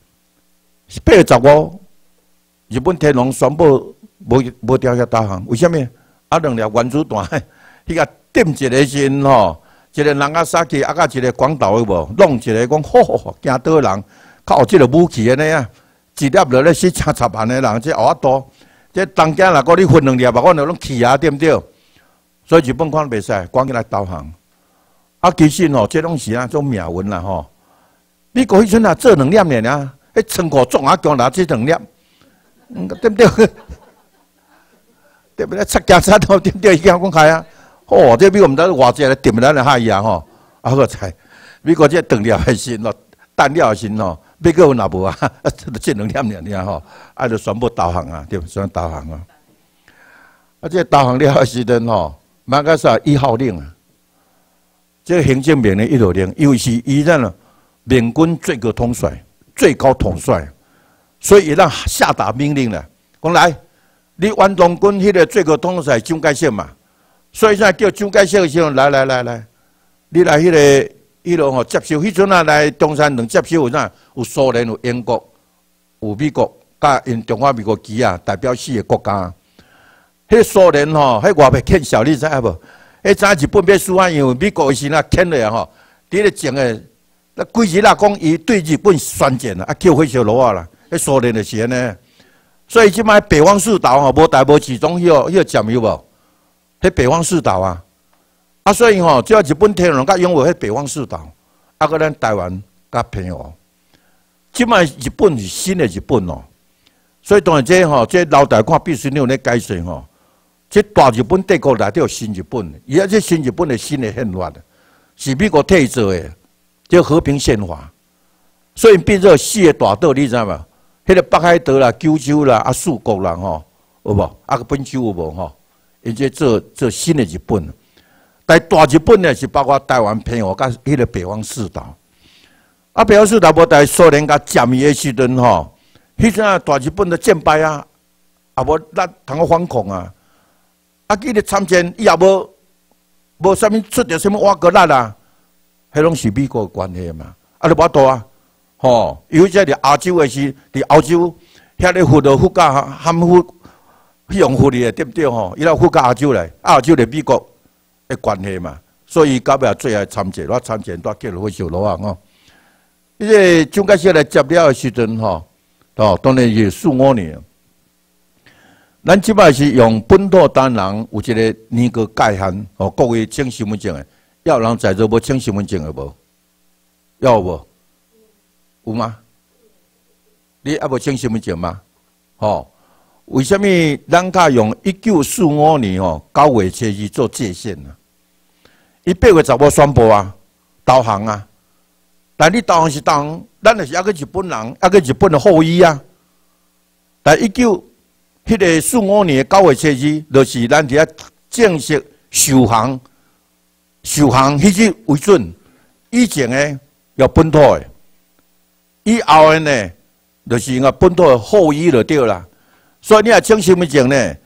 ，85日本天皇宣布无条件投降，为什么？2粒原子弹，迄个。点一个时一个人杀去，甲一个广岛有无？弄一个讲，惊倒人，较有即个武器安尼一粒落咧死10万的人，这学多，这东京若讲你分2粒，我拢去对毋对？所以日本看袂使，赶紧来投降。其实这拢是种命运啦美国迄阵做2粒尔迄仓库撞中拿这2粒，对毋对？ 对不对？擦镜擦头，对不对？伊讲开啊，哦，这美国毋知偌济来掂咱来海啊吼，啊个才美国这断了的心咯，断了的心咯，美国有哪无啊？这能念吼，啊，就全部导航啊，对不？全导航啊，啊，这导航了的时阵吼，马甲萨1号令啊，这行政命令1号令，因为是伊咱了缅军最高统帅，所以伊让下达命令了，讲来。你远东军迄个最高统帅蒋介石嘛，所以现在叫蒋介石的时候，来，你来迄个吼接收，迄阵啊来中山堂接收有啥？有苏联、有英国、有美国，甲因中华民国旗啊，代表4个国家。迄苏联吼，迄外面欠小，你知影无？迄早日本要输啊，因为美国时啊欠了吼，伫咧前个那几日啦，讲伊对日本宣战啊，叫火烧炉啊啦，迄苏联的时呢。所以即摆北方四岛吼，无大无其中迄个占有无？迄北方四岛啊，啊所以吼，只要日本天皇甲拥有迄北方四岛，啊个咱台湾甲平和。即摆日本是新的日本哦，所以当然这吼，这老台看必须你有咧解释吼。这大日本帝国内底有新日本，而且这新日本的新的宪法是美国替做的，叫和平宪法。所以变做4个大岛，你知影无？迄个北海道啦、九州啦、四国啦，吼，有无？啊个本州有无？吼，因这做新的日本。但大日本呢是包括台湾、澎湖甲迄个北方四岛。啊，北方四岛无在苏联甲占伊的时阵吼，迄阵啊大日本的战败啊，啊无咱通个反抗啊，啊记得参战伊也无啥物出着啥物瓦格拉啊，迄拢是美国的关系嘛，啊就无多啊。吼，尤其伫亚洲诶是，伫欧洲遐咧富甲含富用富哩，对不对吼？伊拉富甲亚洲来，亚洲咧美国诶关系嘛，所以到尾最爱参战，我参战都叫火烧炉啊吼。迄个蒋介石来接了诶时阵吼，哦，当然是4、5年。咱即摆是用本土单人有一个年个界限，哦，各位请身份证诶，要人在座无请身份证诶无？要无？有吗？你还无请身份证吗？吼，为什么咱较用1945年9月7日做界限呢？伊8月15宣布啊，投降啊。但你投降是投降，咱也是个日本人，个日本的后裔啊。但迄个45年9月7日，就是咱伫遐正式受降迄日为准，以前诶要本土诶。以后的呢，就是因本土的后裔就对啦。所以你若请身份证呢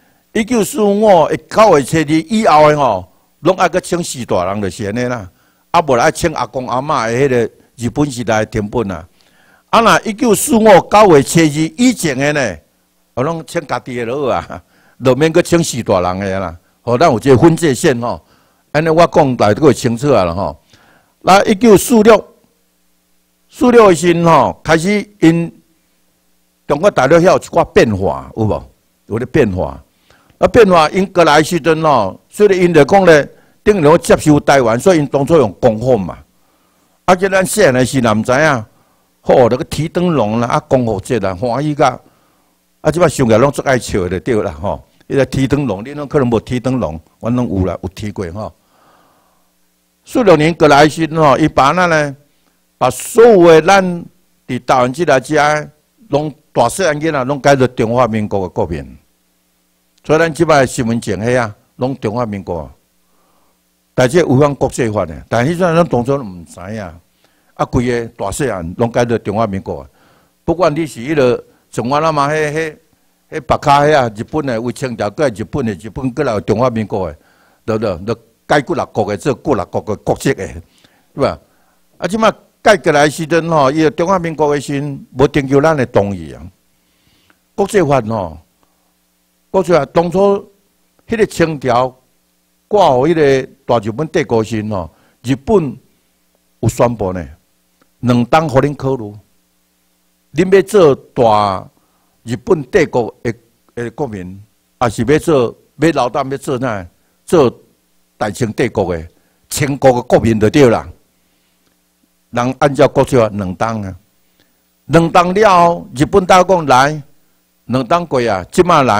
，1945的9月7日以后的吼，拢爱去请4大人就是安尼啦。啊，无来请阿公阿嬷的迄个日本时代的天本啊。啊，若1945 9月7日以前的呢，我拢请家己的就好啊，就免去请4大人的啦。吼，咱有这个分界线吼，安尼我讲来都会清楚啊啦吼。那1946的时吼，开始因中国大陆遐有一寡变化，有无？有咧变化。啊，变化因过来时阵吼，所以因就讲咧，等于接收台湾，所以因当初用公费嘛。啊，即咱细汉的时阵毋知影，吼，那个提灯笼啦，啊，光复节啦，欢喜甲，啊，即摆想起来拢足爱笑的对啦吼。迄个提灯笼，你拢可能无提灯笼，阮拢有啦，有提过吼。46年过来时吼，伊把那呢？把所有的咱伫台湾即来遮，拢大细汉囡仔拢改做中华民国的国民，所以咱即摆身份证迄啊，拢中华民国。但这违反国际法的，但迄阵咱当初毋知影，啊，规个大细汉拢改做中华民国。不管你是迄个从我那嘛，迄白卡迄啊，日本的为清朝，搁日本的日本，搁来中华民国的，就改几6国的做几6国的国籍的，对吧？啊，即摆。改过来时阵吼，伊个中华民国的时无征求咱的同意啊。国际法吼，国际法当初迄个清朝挂互迄个大日本帝国时吼，日本有宣布呢，2档互恁考虑，恁要做大日本帝国的国民，还是要老大要做哪？做大清帝国的清国的国民就对啦。人按照国际法2档啊，2档了后，日本大讲来2档过啊，即马来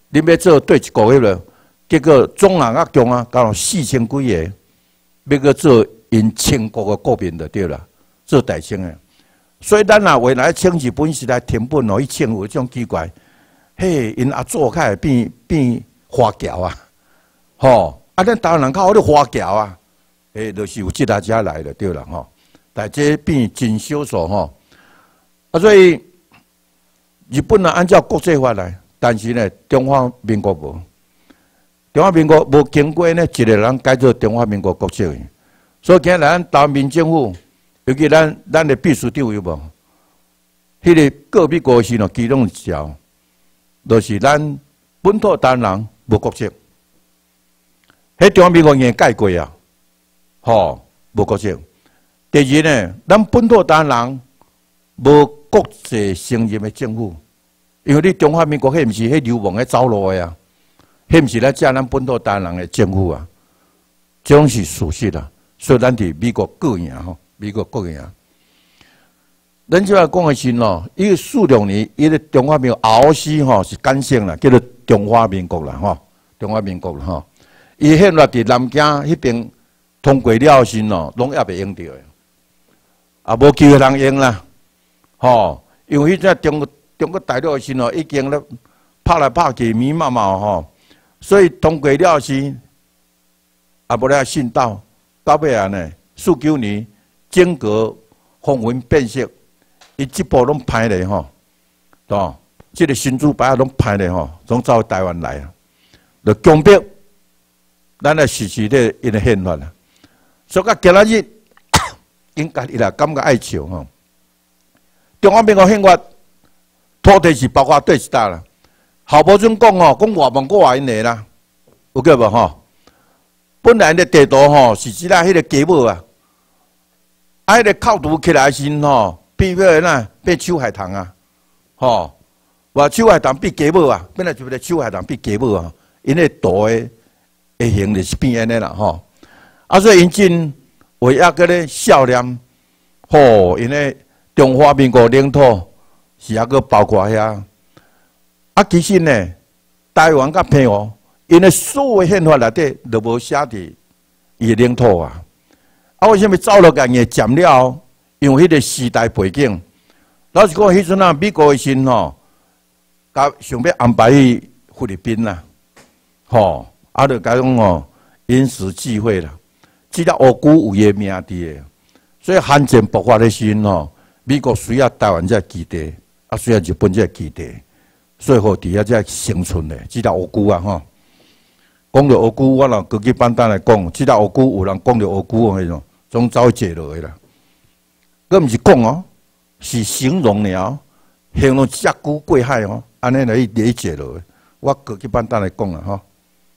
恁要做对一个月了，结果中南啊、强啊，搞4000几个，要去做因清国的国民就对了，做大清的。所以咱若未来清日本时代天本哦，伊清有一种奇怪，嘿，因阿祖开始变花侨啊，吼，啊，咱台湾人靠咧花侨啊，就是有这大家来的对了吼，但这变真少数吼，啊，所以日本呢按照国际法来，但是呢，中华民国无，中华民国无经过呢一个人改做中华民国国籍的，所以今日咱台湾民政府。尤其咱的秘书长有无？迄个个别国是喏，其中一条，就是咱本土台湾人无国籍。迄中华民国已经改过啊，吼，无国籍。第二呢，咱本土台湾人无国际承认的政府，因为你中华民国迄毋是迄流亡的走路的啊，迄毋是来遮咱本土台湾人的政府啊，这种是事实啦。所以咱伫美国过赢吼。美国国赢，咱即摆讲的是喏，伊个46年，伊个中华民国 ROC 吼是简称啦，叫做中华民国啦吼，中华民国啦吼。伊宪法伫南京迄边通过了时喏，拢也袂用着的，啊无机会通用啦，吼，因为迄只中国大陆的时喏，已经咧拍来拍去密麻麻吼，所以通过了时，也无咧信道，到尾啊呢，49年。整个风云变色，伊即步拢歹咧吼，喏，即个新主牌拢歹咧吼，拢走台湾来啊，就强迫咱来实施咧因个宪法啦。所以到今仔日，应该伊啦感觉爱笑吼。中华民国宪法土地是包括对一搭啦，郝柏村讲吼，讲外蒙古话因个啦，有记无吼？本来的地图吼是即啦迄个家母啊。啊，迄个靠图起来时吼，变变哪变秋海棠啊，吼，话秋海棠变家母啊，本来就个秋海棠变家母啊，因为图的形就是变安尼啦吼。啊，所以因真为抑个咧少年，吼，因为中华民国领土是抑个包括遐。啊，其实呢，台湾甲澎湖，因为所有宪法内底都无写伫伊领土啊。啊，为什么走落个嘢占了？因为迄个时代背景，老实讲，迄阵啊，美国的时吼，甲想要安排去菲律宾啦，吼，啊，就讲吼，因时际会啦，即个乌龟有伊名伫的，所以韩战爆发的时吼，美国需要台湾这基地，啊，需要日本这基地，所以好伫遐才生存的，即个乌龟啊，吼。讲到乌龟，我若过去简单来讲，即个乌龟有人讲到乌龟迄种，总走坐落去啦。佮毋是讲哦，是形容了，形容只龟过海哦，安尼来坐落去。我过去简单来讲啦，吼，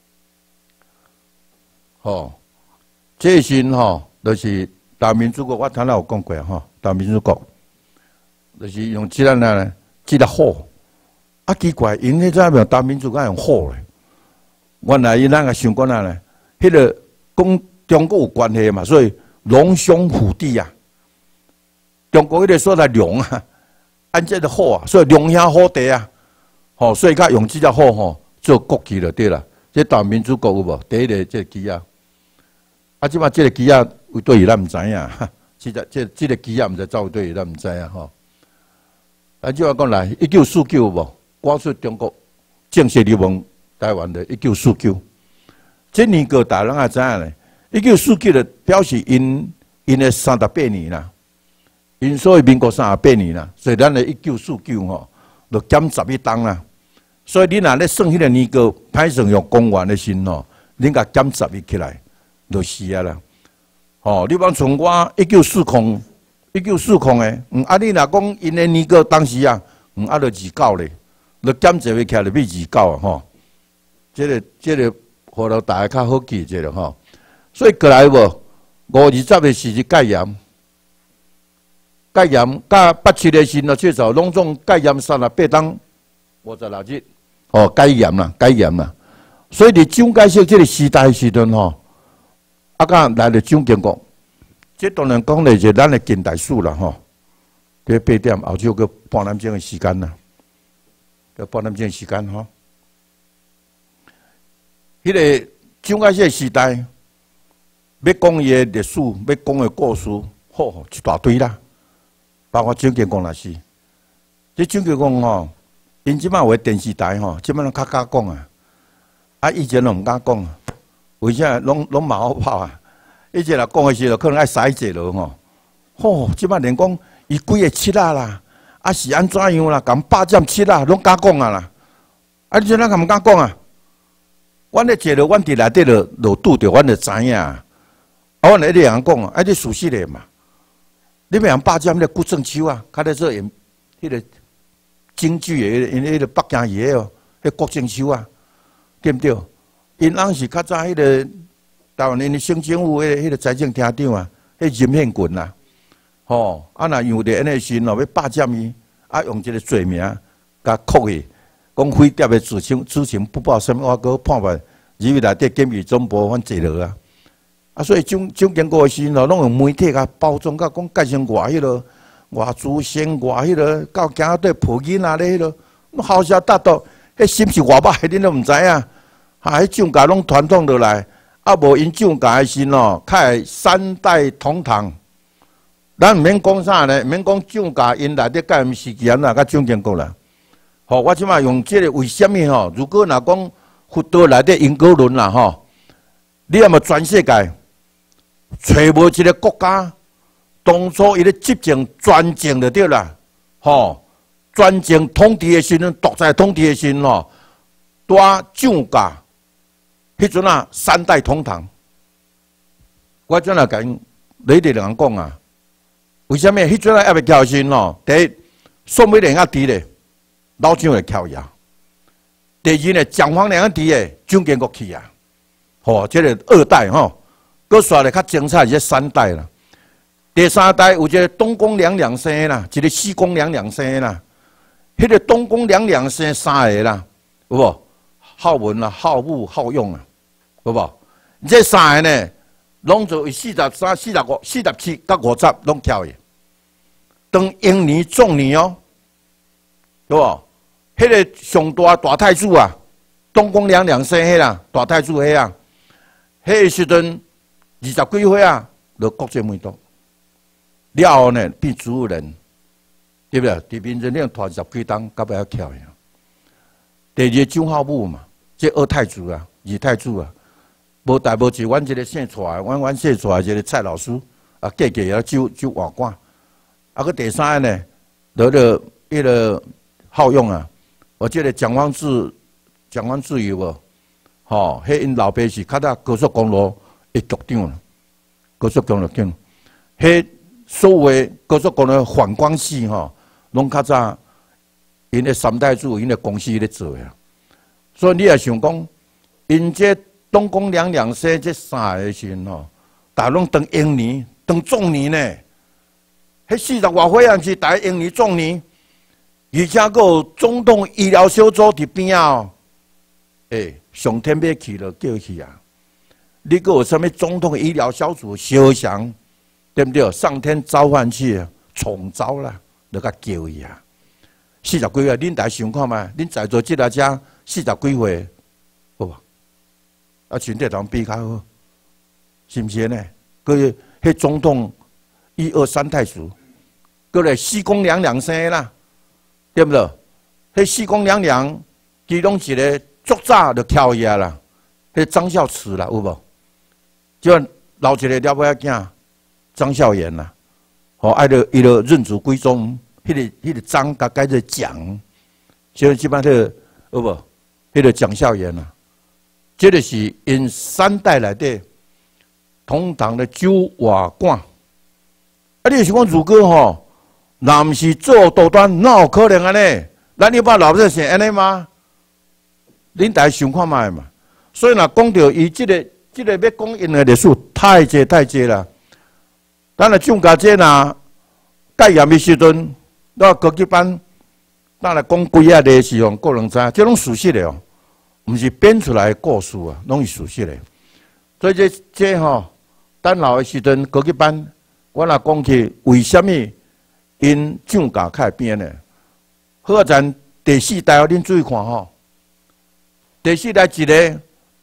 吼，这时吼，就是大民主国，我头仔有讲过吼，大民主国，就是用即个呢，即个火，啊奇怪，因迄阵大民主国用火咧。原来伊咱个想讲哪呢？迄个跟中国有关系嘛，所以龙兄虎弟啊，中国迄个说来龙啊，按这个火啊，所以龙兄虎弟啊，吼，所以甲用这只火吼做国旗就对啦。这大民主国有无？第一个这个旗啊，啊，即摆这个旗啊，有对伊咱毋知影，这个旗啊，毋知走有对伊咱毋知影吼。啊，即摆讲来，1949有无？我说中国正式流亡。台湾的1949，这年个大人也知影咧。1949的表示因的38年啦，因所以民国38年啦，所以咱的1949吼，就减11档啦。所以你若咧算迄个年个，歹算用公元的时吼，恁甲减11起来，就是啊啦。吼，你讲从我1940的，啊你若讲因的年个当时啊，啊就29咧，就减1个起来就变29啊吼。这个，互到大家较好记一个吼。所以过来无5、20的是戒严，甲87的时呢，至少拢总戒严38档56日，哦，戒严啦。所以伫蒋介石这个时代时阵吼，啊，甲来了蒋经国，这当然讲的是咱的近代史啦吼。这8点后就个半点钟的时间啦，个半点钟的时间吼。 迄个蒋介石时代，要讲伊的历史，要讲的故事，吼一大堆啦，包括蒋经国也是。这蒋经国吼，因即摆有电视台吼，即摆拢较敢讲啊，啊以前拢毋敢讲啊，为啥？拢马后炮啊！以前若讲的时候，可能爱塞一落吼，吼，即摆连讲伊几个七啊啦，啊是安怎样啦，共霸占七啊，拢敢讲啊啦，啊你怎敢毋敢讲啊？阮咧坐落，阮伫内底就拄着，阮就知影。啊，阮一直人讲啊，你熟悉咧嘛？你要人霸占咧古正秋啊，较咧做演迄个京剧的，因迄个北京爷哦，迄郭正秋啊，对不对？因翁是较早迄个台湾因的省政府迄个财政厅长啊，迄任宪群啊，吼啊若用着安尼时咯，要霸占伊，啊用一个罪名甲扣去，讲飞碟的知情不报，什么我搁判罚，入去内底监狱总部反坐落啊。啊，所以蒋经国的时咯，拢用媒体甲包装，甲讲介绍外迄落外资先外迄落，到囝仔抱囡仔咧迄落，好声达到，迄心是外歹，恁都毋知影。啊，迄蒋家拢传统落来，啊无因蒋家的时咯，较会三代同堂。咱毋免讲啥呢？毋免讲蒋家因内底介毋是件啦，甲蒋经国啦。吼，我即马用即个为虾米吼？如果若讲佛道内底因果论啦吼，你要么全世界找无一个国家，当初伊咧执政专政就对啦，吼，专政统治的时阵，独裁统治的时阵吼，带蒋家。迄阵啊，三代同堂。我怎来甲因你哋人讲啊？为什么迄阵啊还未翘身咯？第一，宋美龄啊伫咧，老蒋会翘呀。第二呢，蒋方良啊伫咧，蒋经国去啊。吼，这个二代吼，佮刷咧较精彩是三代啦。第三代有一个东宫娘娘生啦，一个西宫娘娘生啦。迄个东宫娘娘生三个啦，有无？好文啊，好武，好勇啊。有无？这三个呢，拢做43、45、47甲50拢跳去，当英年壮年哦，有无？迄个上大太子啊，东宫娘娘生迄啦，大太子迄啊，迄个时阵20几岁啊，就国际梅毒，了后呢变植物人，对不对？伫民政厅拖10几档，到尾要跳去。第二蒋浩武嘛，这二太子啊，二太子啊。无代无志，阮一个姓蔡，阮姓蔡一个蔡老师啊，嫁嫁啊就外官，啊个第三个呢，得了迄个好用啊，我记得蒋方志有无？吼，迄因老爸是较早高速公路的局长啦，高速公路局长，迄所有的高速公路反光系吼，拢较早因的三代主因的公司咧做呀，所以你也想讲，因这。东宫娘娘生这三个时吼，大拢当英年、当壮年呢。迄40外岁啊，是大英年壮年，而且佫有总统医疗小组伫边啊哦。上天要去就叫去啊！你佫有啥物总统医疗小组肖像，对不对？上天召唤去，重召啦，就甲叫伊啊！40几岁，恁大想看嘛？恁在座即个遮40几岁，好无？啊，身体当比较好，是毋是呢？佮迄总统1、2、3太子，佮来四宫娘娘生啦，对不对？迄四宫娘娘，其中一个足早就跳起来啦，迄张孝慈啦，有无？就留一个了不起囝张孝言啦，吼，爱着伊着认祖归宗，迄个章甲改做蒋，所以即摆个有无？迄个蒋孝严啦。这个是因三代内底同堂的酒外馆。啊，你想讲如果吼，若毋是做导弹，哪有可能安尼？咱要把老百姓安尼吗？恁大家想看卖嘛。所以若讲到伊这个要讲因的历史太济啦。咱来蒋家这若戒严的时阵，到高级班，咱来讲几啊历史哦，个人知，这拢事实的哦。毋是编出来的故事啊，拢是事实的。所以这吼，等老的时阵，高级班，我若讲起为虾米因蒋家较会变呢？好啊，咱第4代哦，恁注意看吼。第4代一个，迄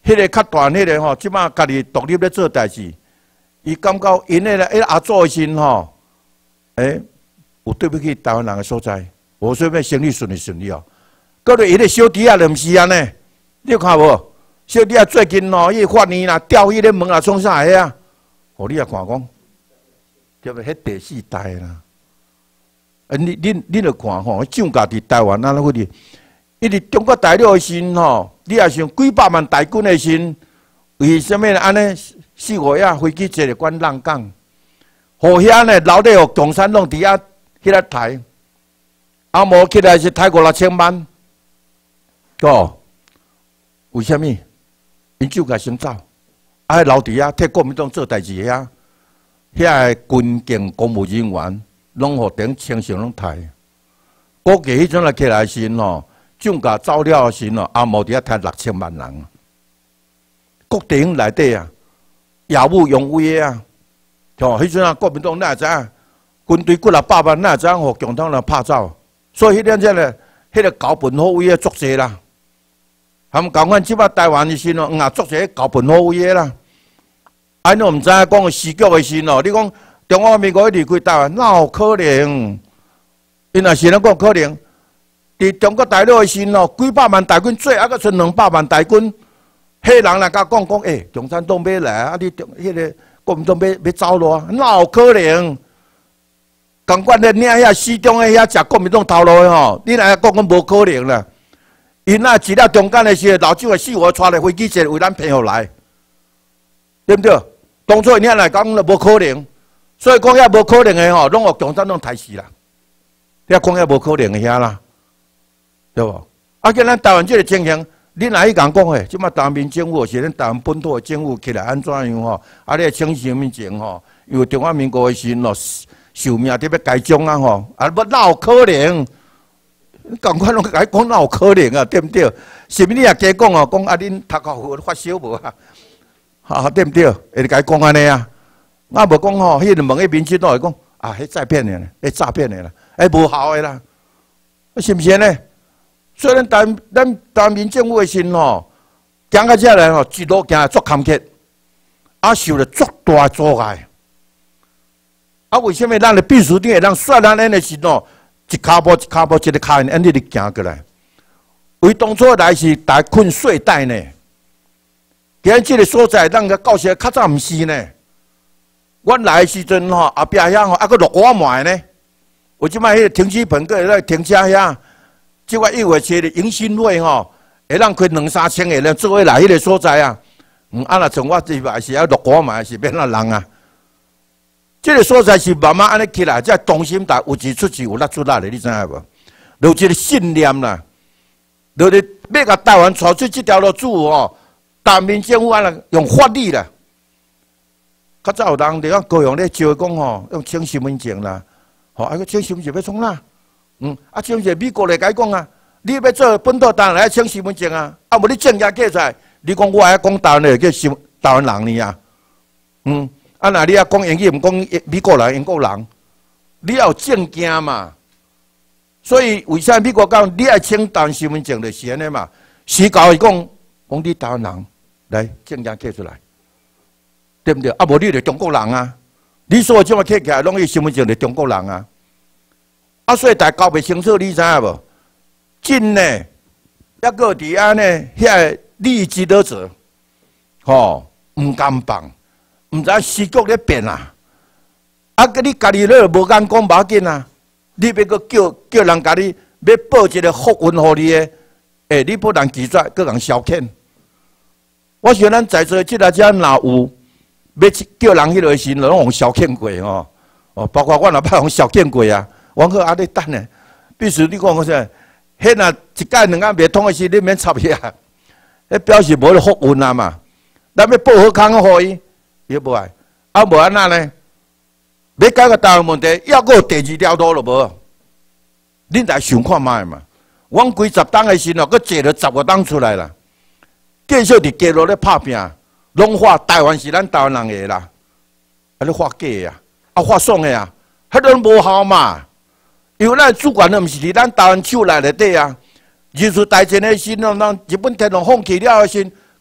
迄个较大迄个吼，即马家己独立咧做代志，伊感觉因迄阿祖的心吼，有对不起台湾人的所在，无说要生意顺利哦。搁咧伊个小弟啊，就毋是安尼，你有看无？小弟啊，最近吼，伊发年啦，吊迄个门啊，创啥个啊？哦，你也看讲，对不？迄第四代啦。你著看吼，蒋介伫台湾啊，那个伊伫中国大陆的时吼，你也想几百万大军的时，为什么安尼4、5夜飞机坐咧关浪港，互遐呢留咧互共产党伫遐迄个台，啊无起来是台5、6千万，哦，为什么？因蒋介先走，啊留伫遐替国民党做代志遐，遐军警公务人员。拢互顶清醒拢抬，估计迄阵来起来时吼，蒋介走了时吼，阿毛伫遐抬6千万人，国顶内底啊，耀武扬威啊，吼，迄阵啊，国民党哪会知影，军队几600万哪会知影互共产党拍走，所以迄阵咧，迄个高本好威的作者啦，他们共款即摆台湾的时吼，作者高本好威的啦，安怎毋知影讲时局的时吼，你讲。中华民国离开台湾，哪有可能？因若是咱讲可能，伫中国大陆的时吼，几百万大军，最后阁剩200万大军。迄人来甲讲，共产党要来啊！你迄个国民党要走咯，哪有可能？共款咧，领遐四中的遐食国民党头路的吼，你来讲无可能啦。因那除了中间的时候，老蒋的4、5带咧飞机坐为咱骗互来，对不对？当初你来讲了无可能。所以讲遐无可能的吼，拢互共产党杀死啦。遐讲遐无可能的遐啦，对无？啊，跟咱台湾这个情形，你哪去讲诶？即马台湾民政府是咱台湾本土的政府起来安怎样吼？啊，你请什么情吼？因为中华民国的时吼，寿命特别改种啊吼，啊，要哪有可能？共款拢甲伊讲哪有可能啊？对不对？是毋你也加讲哦？讲啊，恁读好发烧无啊？哈，对不对？会甲伊讲安尼啊？我无讲吼，迄个问迄民警都会讲啊，迄诈骗的，迄诈骗的啦，无效的啦，是毋是呢？所以咱台湾民政府的时吼，行到遮来吼，一路行足坎坷，啊受了足大阻碍。啊，为什么咱的秘书长会当率咱安尼时吼，一骹步一个骹印安尼哩行过来？为当初来是大困睡袋呢，今日这个所在，咱个到时较早毋是呢。阮来的时阵吼，后壁遐吼，还佫落雨霾呢。有即摆迄个停车棚佫会来停车遐，即个1月7日迎新会吼，会当开2、3千个人做伙来迄个所在啊。啊若像我即摆是要落雨霾，是免那人啊。即个所在是慢慢安尼起来，即中心台有钱出钱，有力出力的，你知影无？就一个信念啦，就是要甲台湾带出即条路子吼，台湾民政府安尼用法律啦。较早有人伫讲高雄咧招讲吼，用请身份证啦，吼，啊个请身份证要创哪？啊身份证美国来甲伊讲啊，你要做本土当然来请身份证啊，啊无你证件寄出来，你讲我爱讲台湾的叫台湾人呢啊，啊那你啊讲英语毋讲美国人英国人，你要有证件嘛，所以为啥美国讲你爱请台湾身份证就是安尼嘛，时交伊讲你台湾人来证件寄出来。对不对？啊，无你就中国人啊！你所有这么起起来，拢伊身份证是中国人啊！啊，所以大家搞袂清楚，你知影无？真呢，抑个伫遐呢，遐利益指导者，吼，毋敢放，毋知时局咧变啊！啊，个你家己咧无敢讲，无要紧啊！你要个叫人家你要报一个福运互你的，你不能拒绝，个人消遣。我想咱在座即个遮若有。要叫人迄落时，拢用消遣过哦，包括我若捌用消遣过啊。我好阿咧等呢，必须你讲我说，迄若一届2届袂通的时，你免插伊啊。迄表示无咧福运啊嘛。咱要报好康互伊，伊无爱。啊无安那呢？要解决台湾问题，要有第2条路了无？恁来想看卖嘛。阮规10档的时吼，佮坐了10个档出来啦，继续伫街路咧拍拼。拢话台湾是咱台湾人的啦，啊你话假呀，啊话爽的啊，迄拢无效嘛。因为咱主管都毋是伫咱台湾手内底啊。日出大战的时阵，咱日本天皇放弃了的时，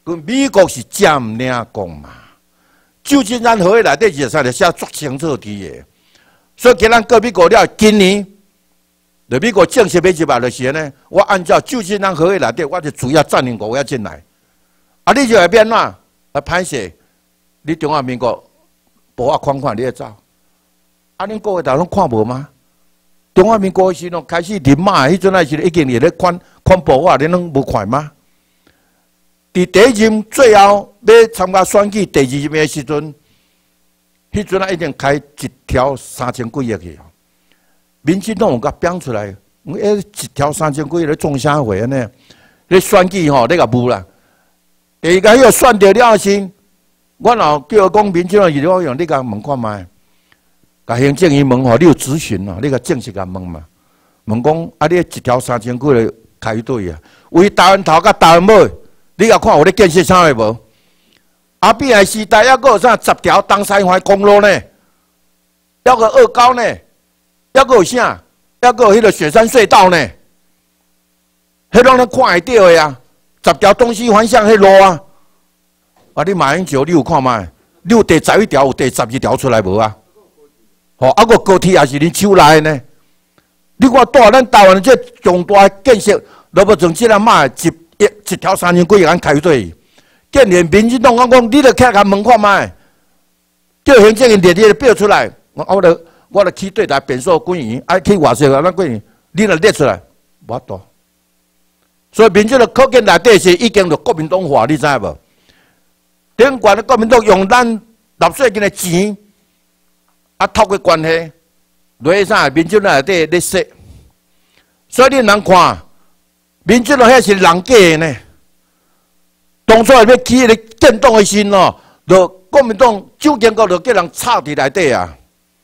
美国是占领讲嘛，旧金山合约内底就写足清楚滴个。所以，今咱过美国了，今年，就美国正式要入来的时呢，我按照旧金山合约内底，我就主要占领国要进来。啊，你就会变哪？啊，歹势，你中华民国保护款款你会走？啊，恁各位大拢看无吗？中华民国时阵开始临马，迄阵仔是已经伫咧款保护，恁拢无看吗？伫第一任最后要参加选举第二任的时阵。迄阵啊，已经开一条3000几亿去哦，民进党有甲编出来，一条3000几亿咧种啥货呢？咧选举吼，你甲无啦。第二个迄个选着了先，我若叫讲民进党是怎样，你甲问看卖，甲行政院问吼，你有咨询哦，你甲正式甲问嘛？问讲啊，你一条3000几咧开队啊？为台湾头甲台湾尾，你甲看有咧建设啥个无？阿扁的时代，还阁有啥10条东西环公路呢？还阁二高呢？还阁有啥？还阁有迄个雪山隧道呢？迄拢咱看会到的啊！10条东西环向迄路啊！啊，你马英九，你有看卖？你有第11条，有第12条出来无啊？吼，啊个高铁也是恁手内呢？你看大咱台湾这重大建设，都要从这个嘛一条3000几亿人开队。建连民进党讲，你著起来甲问看卖，叫行政院列个表出来，我著去对台变数官员，爱去外省啊，咱官员，你若列出来，无多。所以民进党考卷内底是已经着国民党化，你知影无？顶悬的国民党用咱纳税金的钱，啊透过关系，落啥民进党内底咧说，所以你人看，民进党遐是人假的呢。当初要起迄个建党的时哦，就国民党蒋经国就叫人插伫内底啊，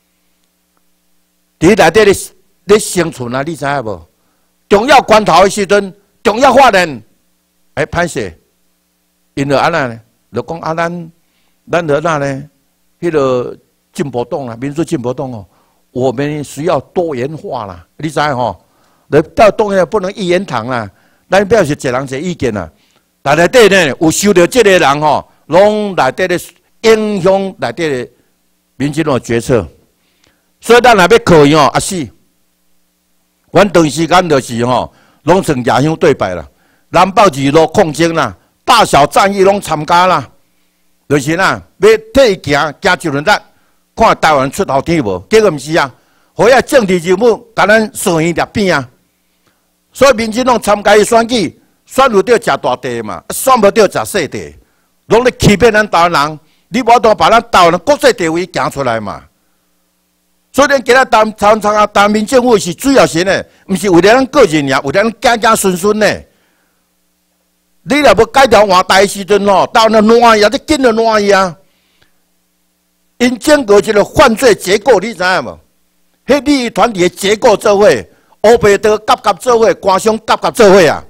伫内底咧生存啊，你知影无？重要关头的时阵，重要发言，歹势，因着安那呢？就讲啊，咱着那呢？迄个进步党啦，民主进步党哦，我们需要多元化啦，你知影吼？到党内不能一言堂啦，咱表示一人一意见啦。但内底呢，有受到这个人吼，拢内底咧影响内底的民进党决策，所以咱若要考验哦，啊是，阮长时间就是吼，拢算夜香对白啦，南北二路抗争啦，大小战役拢参加啦，就是啦，要替行一轮咱，看台湾出头天无？结果毋是啊，互遐政治人物甲咱算伊立边啊，所以民进党参加选举。选有着食大地嘛，选无着食小地，拢咧欺骗咱台湾人。你无当把咱台湾国际地位行出来嘛？所以咱今日台民政府是主要是呢，毋是为了咱个人呀，为了咱家家孙孙呢。你若要改条换代时阵吼，台湾的乱呀，你紧着乱呀。因整个一个犯罪结构，你知影无？迄利益团体的结构做伙，乌白道夹做伙，官商夹做伙啊。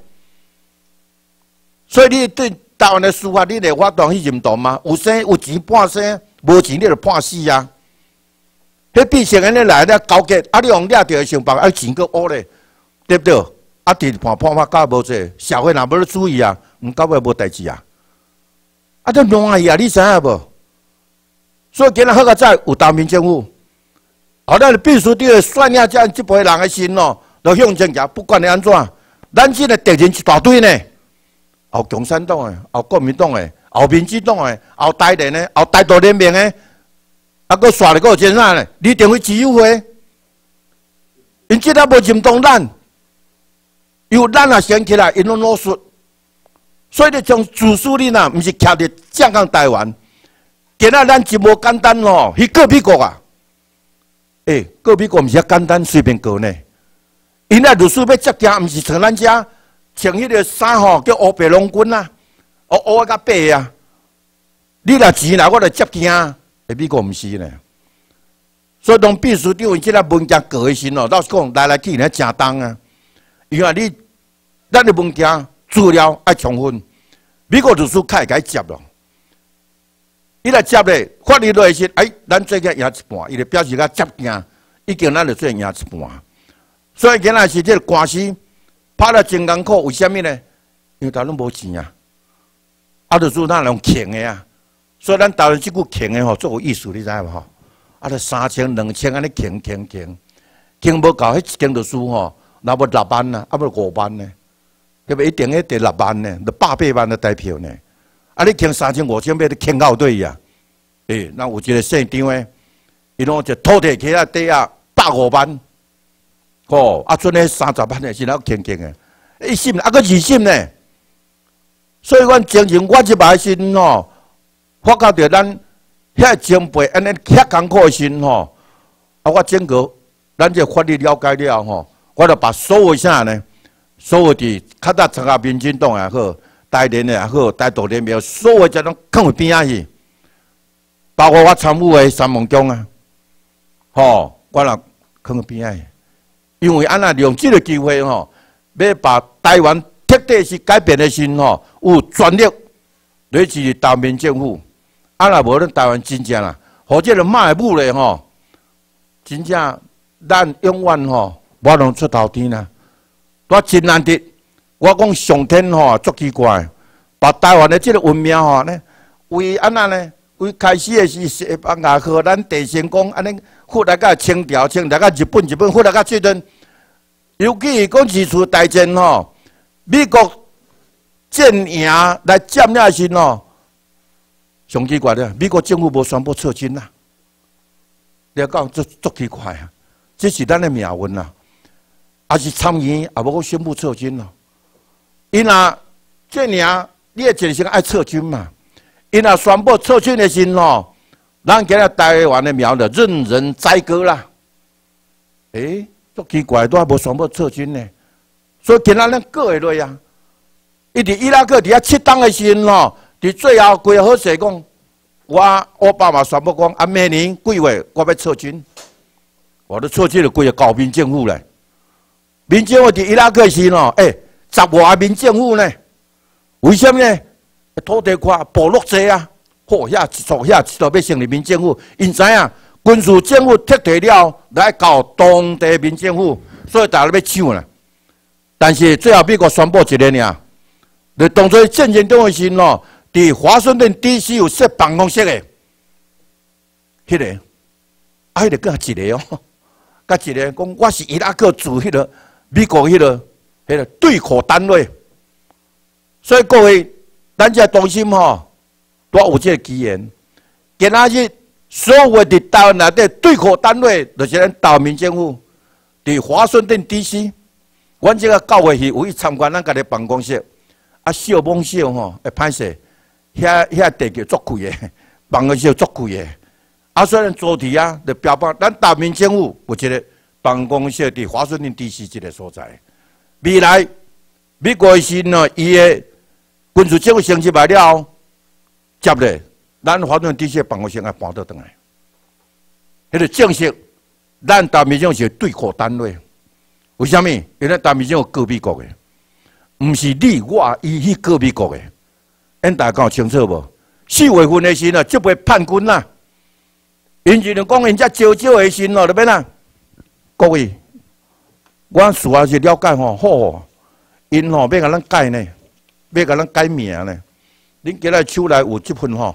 所以你对台湾的司法，你会发动去认同吗？有生有钱判生，无钱你就判死啊！迄必成安尼来了交结，啊！你用掠着想办法，啊钱搁乌咧，对不对？啊，伫判法搞无济，社会若无咧注意啊，到尾无代志啊！啊，这乱去啊！你知影无？所以今日好个早有台民政府，后咱必须得选领这即辈人的心哦，就向前行，不管你安怎，咱这个敌人一大堆呢。后共产党诶，后国民党诶，后民主党诶，后台联诶，后台独联盟诶，啊，搁刷咧搁有真啥呢？你定位自由会，因即个无认同咱，由咱也先起来，因拢啰嗦，所以你从自私哩呐，毋是徛伫正港台湾，今仔咱真无简单咯，去过美国啊，过美国毋是遐简单，随便过呢，因那律师要接见，毋是像咱遮。穿迄个衫吼，叫乌白龙裙啦，乌甲白啊！你若钱来，我就接见。美国毋是呢，所以当秘书长即个文件过的时咯，老实讲来去呢正当啊。因为咱的文件资料爱充分，美国律师开接咯。伊来接咧，法律落是咱最近赢一半，伊就表示甲接见，已经咱就最赢一半。所以今仔是这个官司。拍了真艰苦，为什么呢？因为他拢无钱啊！ 就是那种轻的啊。所以咱台湾这句轻的吼，足有意思，你知无吼？就3000、2000安尼轻无够，迄一间就输吼，那无6万啊，不5万呢？对不？一定迄得6万呢，就180万的代票呢。你轻3000、5000，要你轻到对呀？那有一个县长诶，伊拢一土地起啊底啊150万，剩迄30万的是哪轻的？一审个2审呢？所以阮前我即摆心吼，发觉着咱遐前辈安尼遐艰苦的心吼，我整个咱这法律了解了吼，我就把所有啥呢？所有伫较早参加民进党也好，台联的也好，台独联也好，所有这拢放去边仔去，包括我参与的三盟宫啊，我若放去边仔去，因为安那利用这个机会吼，要把台湾彻底是改变的心吼，有全力来支持台湾政府。若无咱台湾真正啦，或者个骂的母咧吼，真正咱永远吼无能出头天啦。我真难得，我讲上天吼足奇怪，把台湾的这个文明吼呢，为安那呢？为开始的是西班牙荷兰地成功，安尼忽来个清朝，清朝个日本，日本忽来个这阵，尤其讲二次大战吼，美国战赢来占领时吼。上奇怪的，美国政府无宣布撤军啦，你讲足奇怪啊！这是咱的命运啦，也是参议也无宣布撤军咯。因若这样，你也真是爱撤军嘛？因若宣布撤军的时吼，咱今日台湾的苗就任人宰割啦。足奇怪，都还无宣布撤军呢，所以今仔咱过会落啊。伊伫伊拉克伫遐7党的时吼。伫最后规好势讲，我奥巴马宣布讲，明年几月我要撤军，我都撤军了规个高民政府咧。民政府伫伊拉克时喏，10外民政府呢？为什么呢？土地块部落济啊，遐一撮要成立民政府，因知影军事政府撤退了，来搞当地民政府，所以大家要抢啦。但是最后美国宣布一个尔，就当作战争中的时喏。伫华盛顿 DC 有设办公室的，迄个，迄个更一个哦，甲一个讲我是伊拉克驻迄个美国迄个对口单位，所以各位，咱这中心吼，都有这个机缘。今仔日所有伫台湾内底对口单位，就是咱台湾民政府，伫华盛顿 DC， 阮这个9月是有去参观咱家己办公室，小懵小吼，会歹势。遐地叫足贵的，办公室足贵的。虽然主题啊，就标榜咱台民政府有一个办公室伫华盛顿 DC 这个所在。未来美国是呢，伊的军事政府升级完了后，接咧咱华盛顿 DC 的办公室要搬倒转来。迄个正式，咱台民政府是对口单位。为什么？因为台民政府告美国的，毋是你我伊去告美国的。因大家讲清楚无？4月份的时呢，就被叛军啦。因就讲因遮招的时咯，就免啦。各位，我事后是了解吼，好，因吼要甲咱改呢，要甲咱改名呢。恁今日手内有这份吼，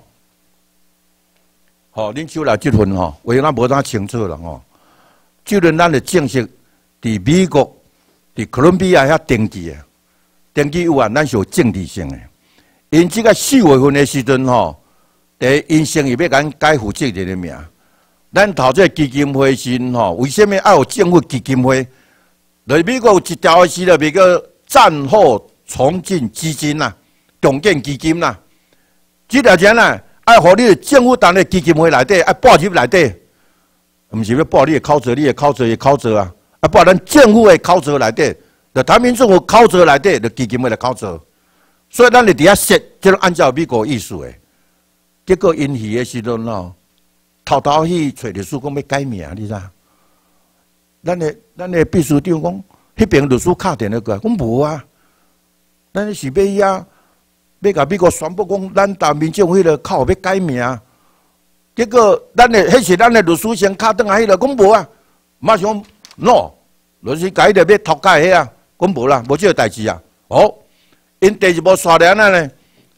恁手内这份吼，为咱无啥清楚啦吼。就轮咱就正式伫美国、伫哥伦比亚遐登记啊，登记有啊，咱是有政治性的。因这个4月份的时阵吼，因生意要咱改负责人的名。咱头这基金会时吼，为什么要有政府基金会？在美国有一条是了，叫战后重建基金呐，重建基金呐。这条钱呐，爱互你政府单的基金会内底，爱拨入内底，毋是要拨你的口罩，你的口罩的口罩啊，拨咱政府的口罩内底，就台民政府口罩内底，就基金会的口罩。所以咱就伫遐设，就按照美国意思诶。结果因去诶时阵咯，偷去找律师讲要改名，你知？咱的秘书长讲，迄边律师敲电话过来，讲无啊。咱是要甲美国宣布讲，咱台民政府迄个靠要改名。结果迄是咱的律师先敲转来迄个，讲无啊。马上 no， 律师改的要偷改迄啊，讲无啦，无这个代志啊。因第二步刷了呢，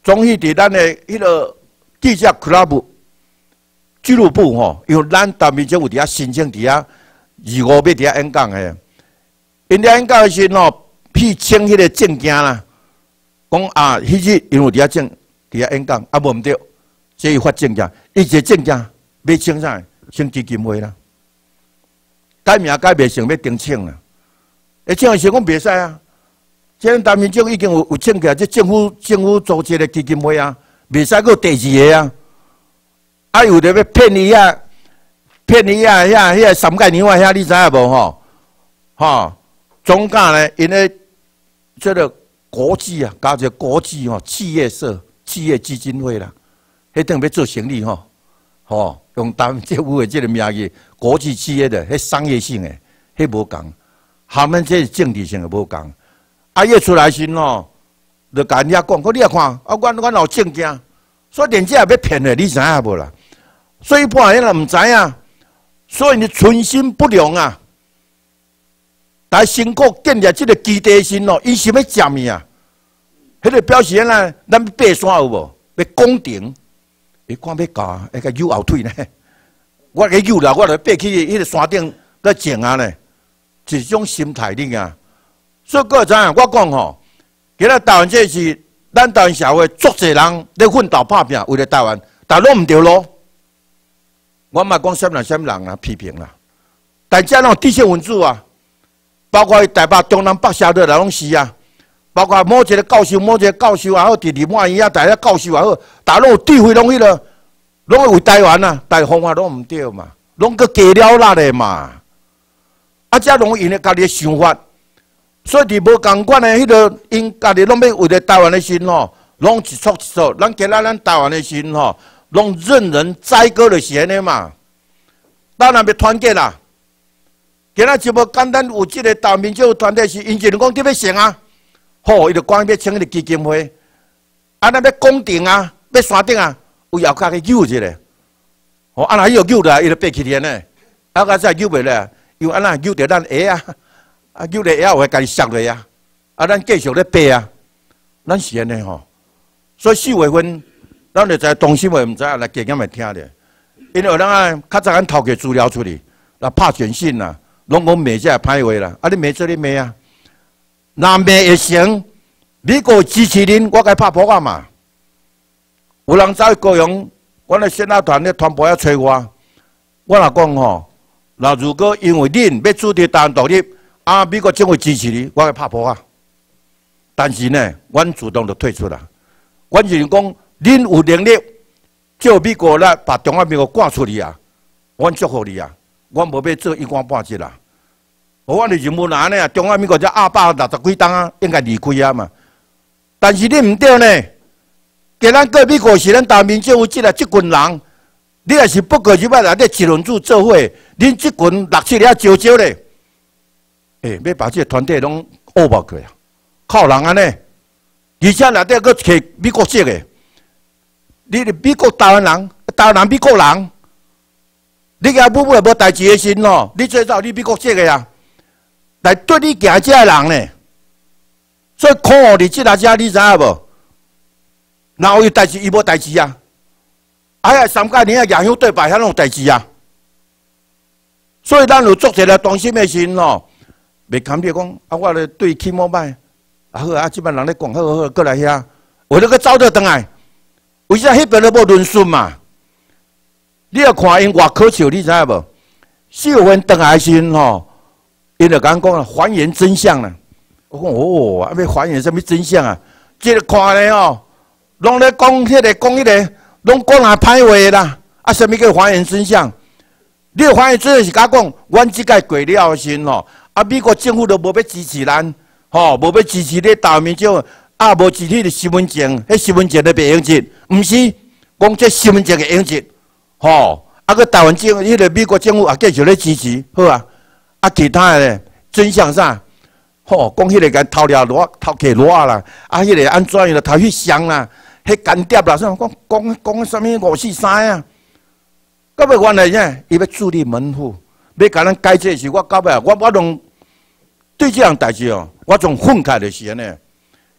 总去伫咱的迄个记者俱乐部吼，因为咱台面政府伫遐申请伫遐25要伫遐演讲的，因伫演讲的时吼，去签迄个证件啦，讲啊，迄日因为伫遐演讲，啊无毋对，即伊发证件，伊一个证件要签啥？签基金会啦，改名改袂成要登签啦，签的时讲袂使啊，即咱台面政府已经有签起来，即政府组织的基金会啊，袂使搁第二个啊。啊，有的要骗你啊，遐三界牛啊，遐你知影无吼？吼，总价呢，因为这个国际啊，加一个国际吼企业基金会啦，迄等要做生意吼，用台湾政府的这个名义，国际企业的，迄商业性的，迄无共，他们这政治性的无共。啊，伊出来时吼，就甲人家讲，你啊看，啊，阮有证件，所以人家也要骗的，你知影无啦？所以半人唔知啊，所以你存心不良啊，来辛苦建立这个基地时咯，伊想要占咪啊？迄个表示咱爬山有无？要攻顶，伊看要教，那个扭后腿呢？我个扭啦，我来爬去迄个山顶来静啊呢，一种心态哩啊。所以各位知影，我讲吼，今仔台湾这是咱台湾社会足侪人咧奋斗打拼，为了台湾，但拢唔对路。我嘛讲什么人啊批评啦，但这种知识分子啊，包括台北、中南、北、下的来拢是啊，包括某一个教授也好，伫立法院啊，大家教授也好，大陆有智慧拢迄个，拢为台湾啊，但方法拢唔对嘛，拢个假了啦的嘛，啊，这拢因为家己的想法，所以伫无共款的迄个因家己拢要为了台湾的心吼，拢一撮一撮，咱今仔咱台湾的心吼。拢任人宰割的是安尼嘛？当然要团结啦。今仔就无简单有即个台民族团体是，因就讲伫要成啊，好，伊就讲要成立基金会，啊，咱要攻顶啊，要山顶啊，有摇脚去扭一下，哦，啊那伊又扭啦，伊就爬起来呢，啊个再扭袂咧，因为啊那扭着咱下啊，啊扭着下有会家己摔落啊，啊咱继续咧爬啊，咱是安尼吼，所以4月份。咱就知东新闻唔知来加减来听咧，因为咱啊较早咱偷个资料出去，那拍选信啦，拢讲骂这歹话啦，啊你骂这你骂啊，若骂会成，美国支持恁，我该拍扑啊嘛。有人走去高雄，阮的宣传团咧团部要找我，我若讲吼，那如果因为恁要主张台湾独立，啊美国政府支持你，我该拍扑啊。但是呢，阮主动就退出啦，阮就是讲。恁有能力叫美国来把中华民国赶出去啊！阮祝福你啊！阮无要做一官半职啦。我的任务哪呢？中华民国才260几档啊，应该离开啊嘛。但是你唔对呢，给咱个美国是咱台湾民政府即群人，你也是不过去摆来咧一轮组做伙，恁即群6、7个招招咧，要把这个团体拢恶爆去啊！靠人安尼，而且内底佫摕美国籍的。你是美国台湾人，美国人，你家母母也无代志的心咯。你最早你美国籍的呀，来对你行这个人呢，所以看你这下遮，你知影无？哪有代志？伊无代志啊！哎呀，3届年啊，夜香对白，遐拢有代志啊！所以咱有做一个动心的心咯，袂堪比讲啊，我咧对起毛歹，啊好啊，即班人咧讲好，过来遐，为了个走倒转来。为啥迄边都无论顺嘛？你要看因外口笑，你知影无？4月份转来时吼，因就讲啊，还原真相啦。我讲哦，要还原什么真相啊？即个看咧吼，拢咧讲迄个讲迄个，拢讲下歹话啦。啊，什么叫还原真相？你还原真相是甲讲，阮即届过了时吼，啊，美国政府都无要支持咱，吼，无要支持你台湾民众。啊，无支持的身份证，迄身份证都袂用值，毋是讲这身份证嘅用值，吼，啊个台湾政府、迄个美国政府也继续咧支持，好啊，啊其他的真相啥，吼，讲迄个个偷掠罗、偷客罗啦，啊迄个安怎样偷去香啦，迄间谍啦，啥讲什么543啊，到尾原来呢，伊要自立门户，要甲咱改这事，我到尾我拢对这样代志哦，我从愤慨的是安尼。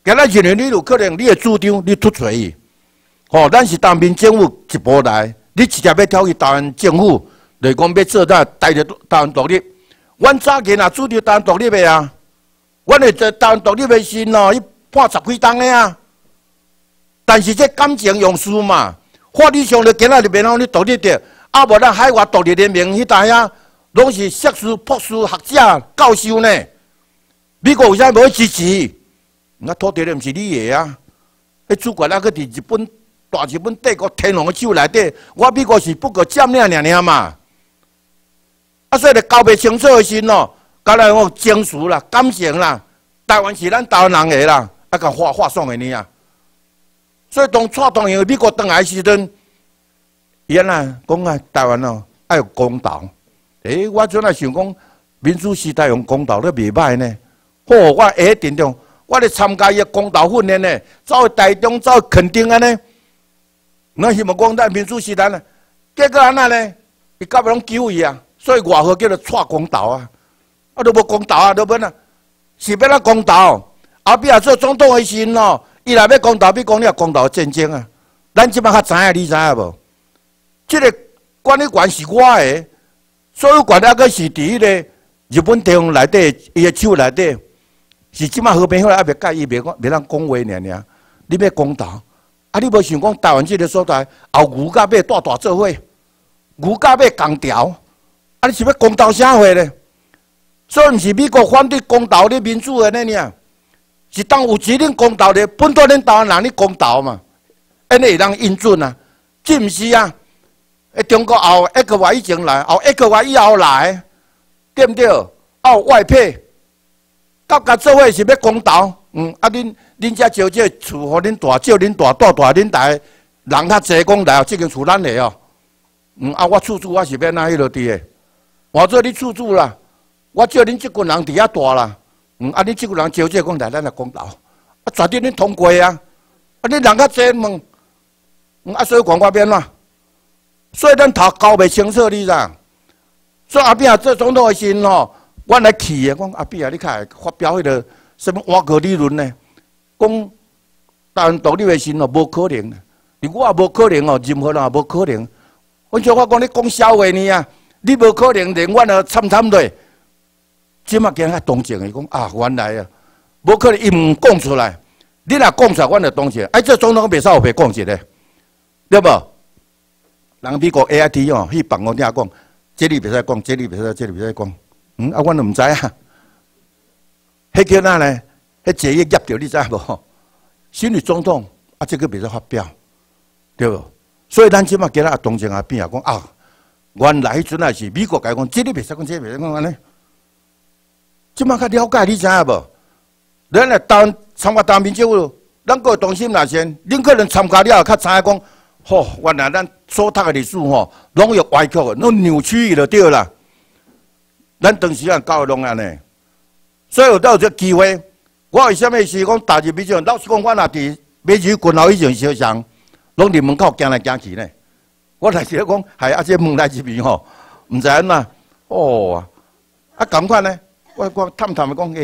今仔日你有可能你的主张你突出伊，吼，咱是当面政府一步来，你直接要挑去台湾政府来讲要做咱台湾独立。阮早期也主张台湾独立的啊，阮会在台湾独立的时哦，伊判10几档的啊。但是这感情用事嘛，法律上就今仔日免让你独立的，啊无咱海外独立联盟迄搭遐，拢是硕士、博士、学者、教授呢。美国为啥无支持？那土地咧，毋是你的啊！迄主权那个伫日本大日本帝国天皇的手内底，我美国是不过占领嘛。啊，所以就交袂清楚的时哦，甲咱讲情绪啦、感情啦，台湾是咱台湾人的啦，啊，甲画送给你啊。所以当蔡同样美国倒来的时阵，伊啊讲啊，台湾哦爱有公道。我阵啊想讲，民主时代用公道都袂歹呢。好，我下定中。我咧参加伊个公道训练呢，走去台中，走去垦丁安尼。那希望讲咱民主时代呢，结果安那呢？伊到尾拢救伊啊，所以外号叫做蔡公道啊。啊，都无公道啊，都本啊，是要咱公道。后壁做总统的时哦，伊若要公道，比讲你公道战争啊。咱即摆较知影，你知影无？即个管理权是我的，所有权还阁是伫迄个日本帝王内底，伊个手内底。是即摆和平后来还袂介意，袂当讲话尔。你要公道，啊！你无想讲台湾即个所在，后牛甲马大做伙，牛甲马共调，啊！你是要公道啥货咧？所以毋是美国反对公道的民主的呢，是当有一恁公道的，本土恁台湾人你公道嘛，安尼会当应准啊？即毋是啊？中国后1个月以前来，后1个月以后来，对毋对？有外配。到甲做伙是要公道，啊！恁遮招这厝，互恁大少，恁大恁大人较济讲来，即间厝咱的哦。啊！我厝主我是要哪迄落地的，我做你厝主啦，我叫恁即群人伫遐大啦。啊！恁即群人招这讲来，咱来公道，啊！绝对恁通过啊！啊！恁人较济问，啊！所以讲我变啦，所以咱头搞袂清楚你啦。所以后壁做总统的时吼。我来气的，讲阿碧啊，你看发表迄个什么挖格理论呢？讲台湾独立的时哦，无可能。如果也无可能哦，任何人也无可能。我像我讲你讲笑话呢啊，你无可能连我都参落。即马今日同情的讲啊，原来啊，无可能伊唔讲出来。你若讲出来，我就同情。这总统袂使有白讲一个，对无？人美国 AIT 哦，去办公厅讲，这里袂使讲，这里袂使，这里袂使讲。啊，阮都毋知啊。迄叫哪呢？迄这个业着你知无？新任总统啊，这个袂使发表，对无？所以咱即马今仔同情啊变啊讲啊，原来迄阵也是美国甲讲，这里袂使讲，这里袂使讲安尼。即马较了解你知影无？咱来参加当民政府，咱个同心来先，恁可能参加了较知影讲，吼，原来咱所读的历史吼，拢有歪曲的，拢扭曲伊就对啦。咱当时啊，教拢安尼，所以有这机会，我为什么是讲大日美政？老实讲，我若伫美日军校以前小上，拢伫门口行来行去呢。我来是讲，系啊，这门来入面吼，毋知影呐。哦，啊，咁款呢？我探的讲，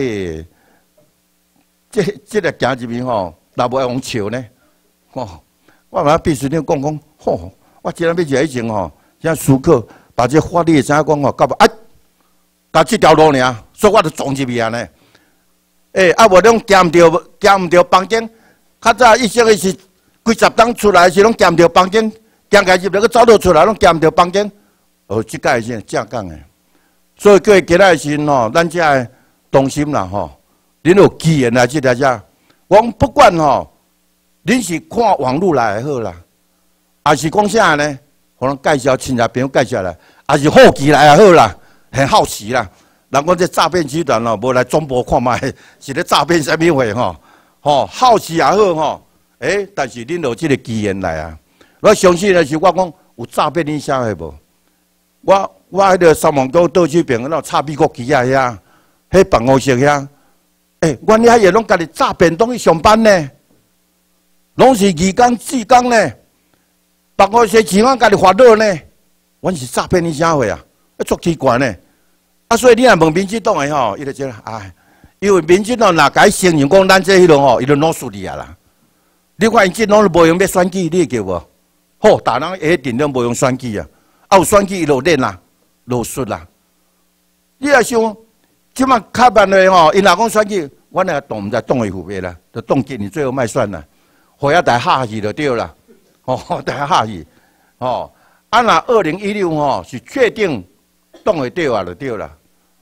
这个行入面吼，若无用笑呢？哦，我嘛必须你讲，吼，我既然要入以前吼，像思考，把这法律怎讲吼，到啊。甲这条路尔，所以我就撞入去安尼。啊无拢行唔着房间。较早以前的是几十档出来是拢行唔着房间，行开入来个走路出来拢行唔着房间。即届是正讲的。所以各位今仔时吼，咱遮的同心啦吼，恁有机缘来即条遮。我不管吼，恁是看网络来好啦，还是讲啥呢？互人介绍亲戚朋友介绍来，还是好奇来也好啦。很好奇啦，人讲这诈骗集团哦，无来中国看卖，是咧诈骗什么货吼？吼，好奇也好吼，但是恁有这个机缘来啊！我相信的是，我讲有诈骗你啥货无？我迄个三王岛倒去边，那插美国旗啊遐，迄办公室遐，阮遐也拢家己诈骗东去上班呢，拢是2工4工呢，办公室钱阮家己发落呢，阮是诈骗你啥货啊？足奇怪呢！啊，所以你若问民进党的吼，伊就觉得， 因为民进党哪敢承认讲咱这迄种吼，伊就攞输你啊啦。你看因这拢无用要选举，你叫无？好，大人一定都无用选举啊，有选举伊就练啦，就输啦。你也想，即马卡办的吼，因若讲选举，我那个动唔知动会付别啦，就动今年最后卖算啦，互遐大下去就对啦，哦，大下去，哦，啊那2016吼是确定动会对啊就对啦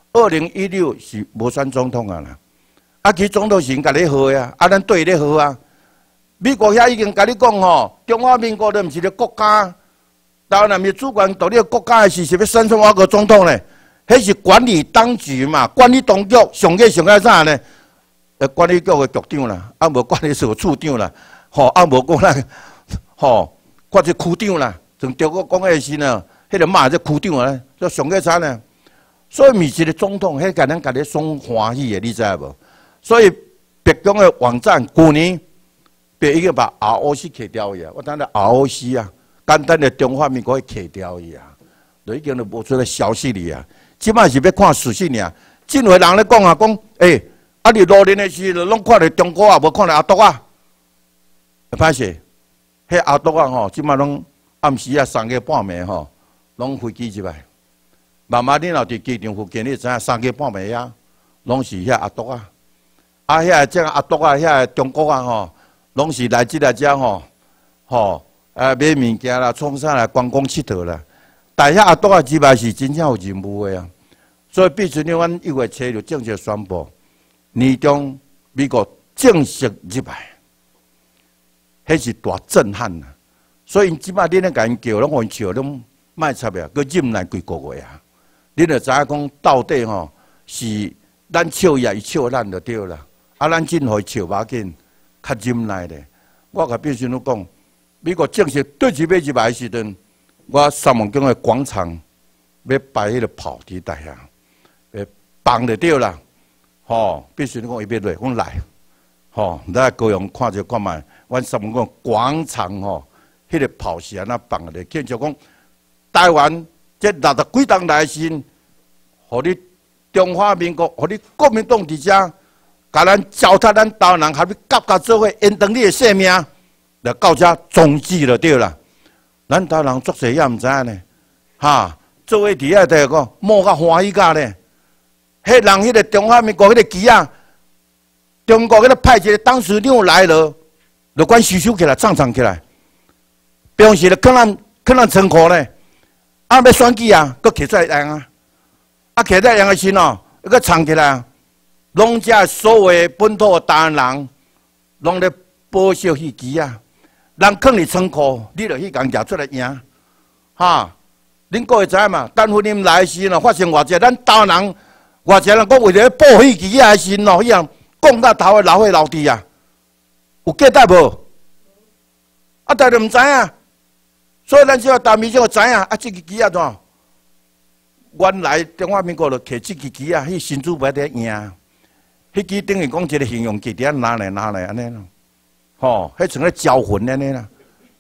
，2016是无选总统啊啦，啊其总统是甲你好呀，啊咱对咧好啊。美国遐已经甲你讲吼，中华民国都毋是个国家，台湾是主权独立国家的是要选什么个总统呢？迄是管理当局嘛，管理当局上个啥呢？管理局的局长啦，啊无管理所处长啦，吼啊无讲咱吼，或者区长啦，从中国讲的是呢，迄个骂这区长咧，就上个啥呢？所以毋是个总统，迄个人家己爽欢喜的，你知无？所以白宫的网站去年。别已经把 ROC 去掉伊啊！我当然 ROC 啊，简单的中华民国去掉伊啊，就已经就无出来消息哩啊。即摆是要看事实尔，真侪人咧讲啊，讲啊你路年的时拢看到中国啊，无看到阿独啊，歹势，迄阿独啊吼，即摆拢暗时啊3个半暝吼，拢飞机入来。慢慢你若伫机场附近，你知影3个半暝啊，拢是遐阿独啊，啊遐即个阿独啊，遐中国啊吼。拢是来即个遮吼，买物件啦，创啥啦，观光佚佗啦。但遐阿多啊，即摆是真正有任务的啊。所以，必须呢，阮1月初就正式宣布，年中美国正式入来，迄是大震撼啊！所以，即摆恁咧甲因叫，拢互因笑，拢卖插呀，佮忍耐几个月啊。恁就知影讲到底吼，是咱笑伊，伊笑咱就对啦。啊，咱真互伊笑把紧。较忍耐咧，我甲必须拢讲，美国正式对起要入来时阵，我三门宫的广场要摆迄个跑题台啊，放就对啦，必须讲伊要来，阮来，咱高雄看者看卖，阮三门宫广场迄个跑是安那放咧，见就讲台湾这60几档来时，互你中华民国，互你国民党伫遮。甲咱糟蹋咱台湾人，还要夹甲做伙延长你的性命，就到遮终止就对啦。咱台湾人作势也毋知影呢，做伙伫遐第个摸甲欢喜甲呢。迄人迄个中华民国迄个旗啊，中国迄个派一个当时长来了，就管收起来，唱起来，平时就可能仓库呢，啊要选举啊，佮摕出来用啊，啊摕出来用的时喏，又佮藏起来啊。拢遮所有本土台湾人，拢咧保守迄支啊！人放伫仓库，你著去共拿出来赢，恁各位知影嘛？等婚姻来时喏，发生偌济咱台湾人，偌济人讲为了保迄支啊时喏，伊样讲到头的老岁老弟啊，有记得无？啊，大家毋知影，所以咱即个台民就知影啊，即支旗啊怎？原来中华民国就摕即支旗啊，迄新主要伫赢。迄支等于讲一个形容词，伫遐拿来安尼咯，迄像咧招魂安尼啦，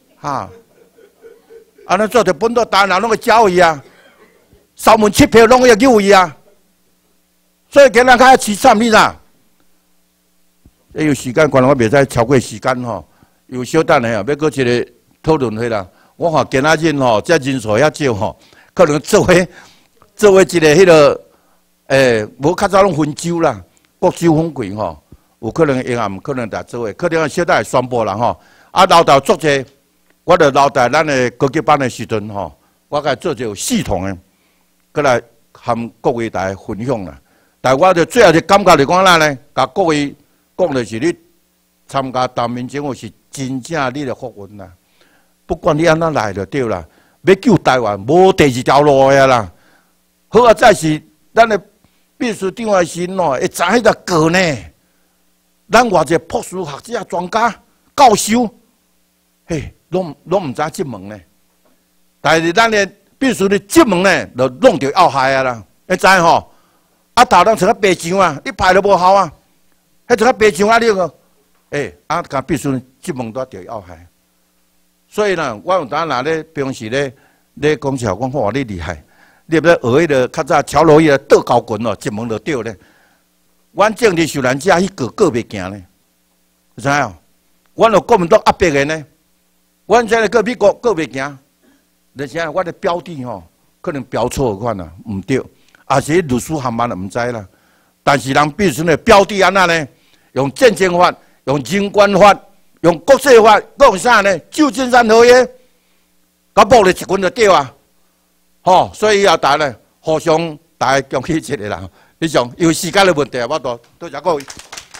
安尼做着本土台湾人拢会招伊啊，3分7票拢会救伊啊，所以今仔较凄惨你啦。有时间关系我袂使超过时间有小等下要搁一个讨论会啦。我看今仔日这人数遐少可能做伙一个迄个无较早拢分州啦。国州风贵有可能因也毋可能来做诶，可能小弟宣布啦啊，老豆做者，我着留在咱诶高级班诶时阵我甲做者有系统诶，过来含各位大家分享啦。但我着最后的感觉就是讲咱呢，甲各位讲就是你参加台民政府是真正你的福运啦。不管你安怎来就对啦，要救台湾无第二条路诶啦。好啊，再是咱诶。秘书长的时喏，会知迄个过呢？咱偌济博士学者、专家、教授，拢毋知即门呢。但是咱的秘书的即门呢，就弄着要害啊啦，会知吼？啊，头人像个白墙啊，你排都无效啊，迄像个白墙啊，你个，甲秘书即门都着要害。所以呢，我有当拿咧平时咧讲笑，讲哇你厉害。你要学迄个较早桥楼伊个倒高棍一问就对咧。 阮政治受难者迄个袂行呢？有知影？阮有国民党压迫的呢，阮这个美国袂行。而且我的标的吼，可能标错款啦，毋对，也是律师行班毋知啦。但是人必须呢标的安那呢？用战争法、用人权法、用国际法，用啥呢？旧金山合约，甲补了一群就对啊。吼，所以要大家呢，互相大家共起一个啦。你想，因为时间的问题，我多谢各位。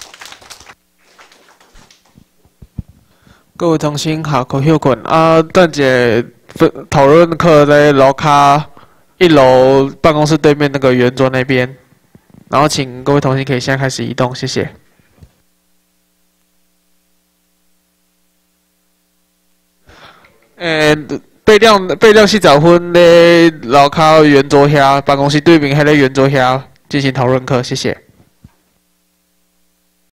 各位同心下课休困啊，等者讨论课在楼卡1楼办公室对面那个圆桌那边，然后请各位同心可以现在开始移动，谢谢。备料40分咧楼卡圆桌遐，办公室对面迄个圆桌遐进行讨论课，谢谢。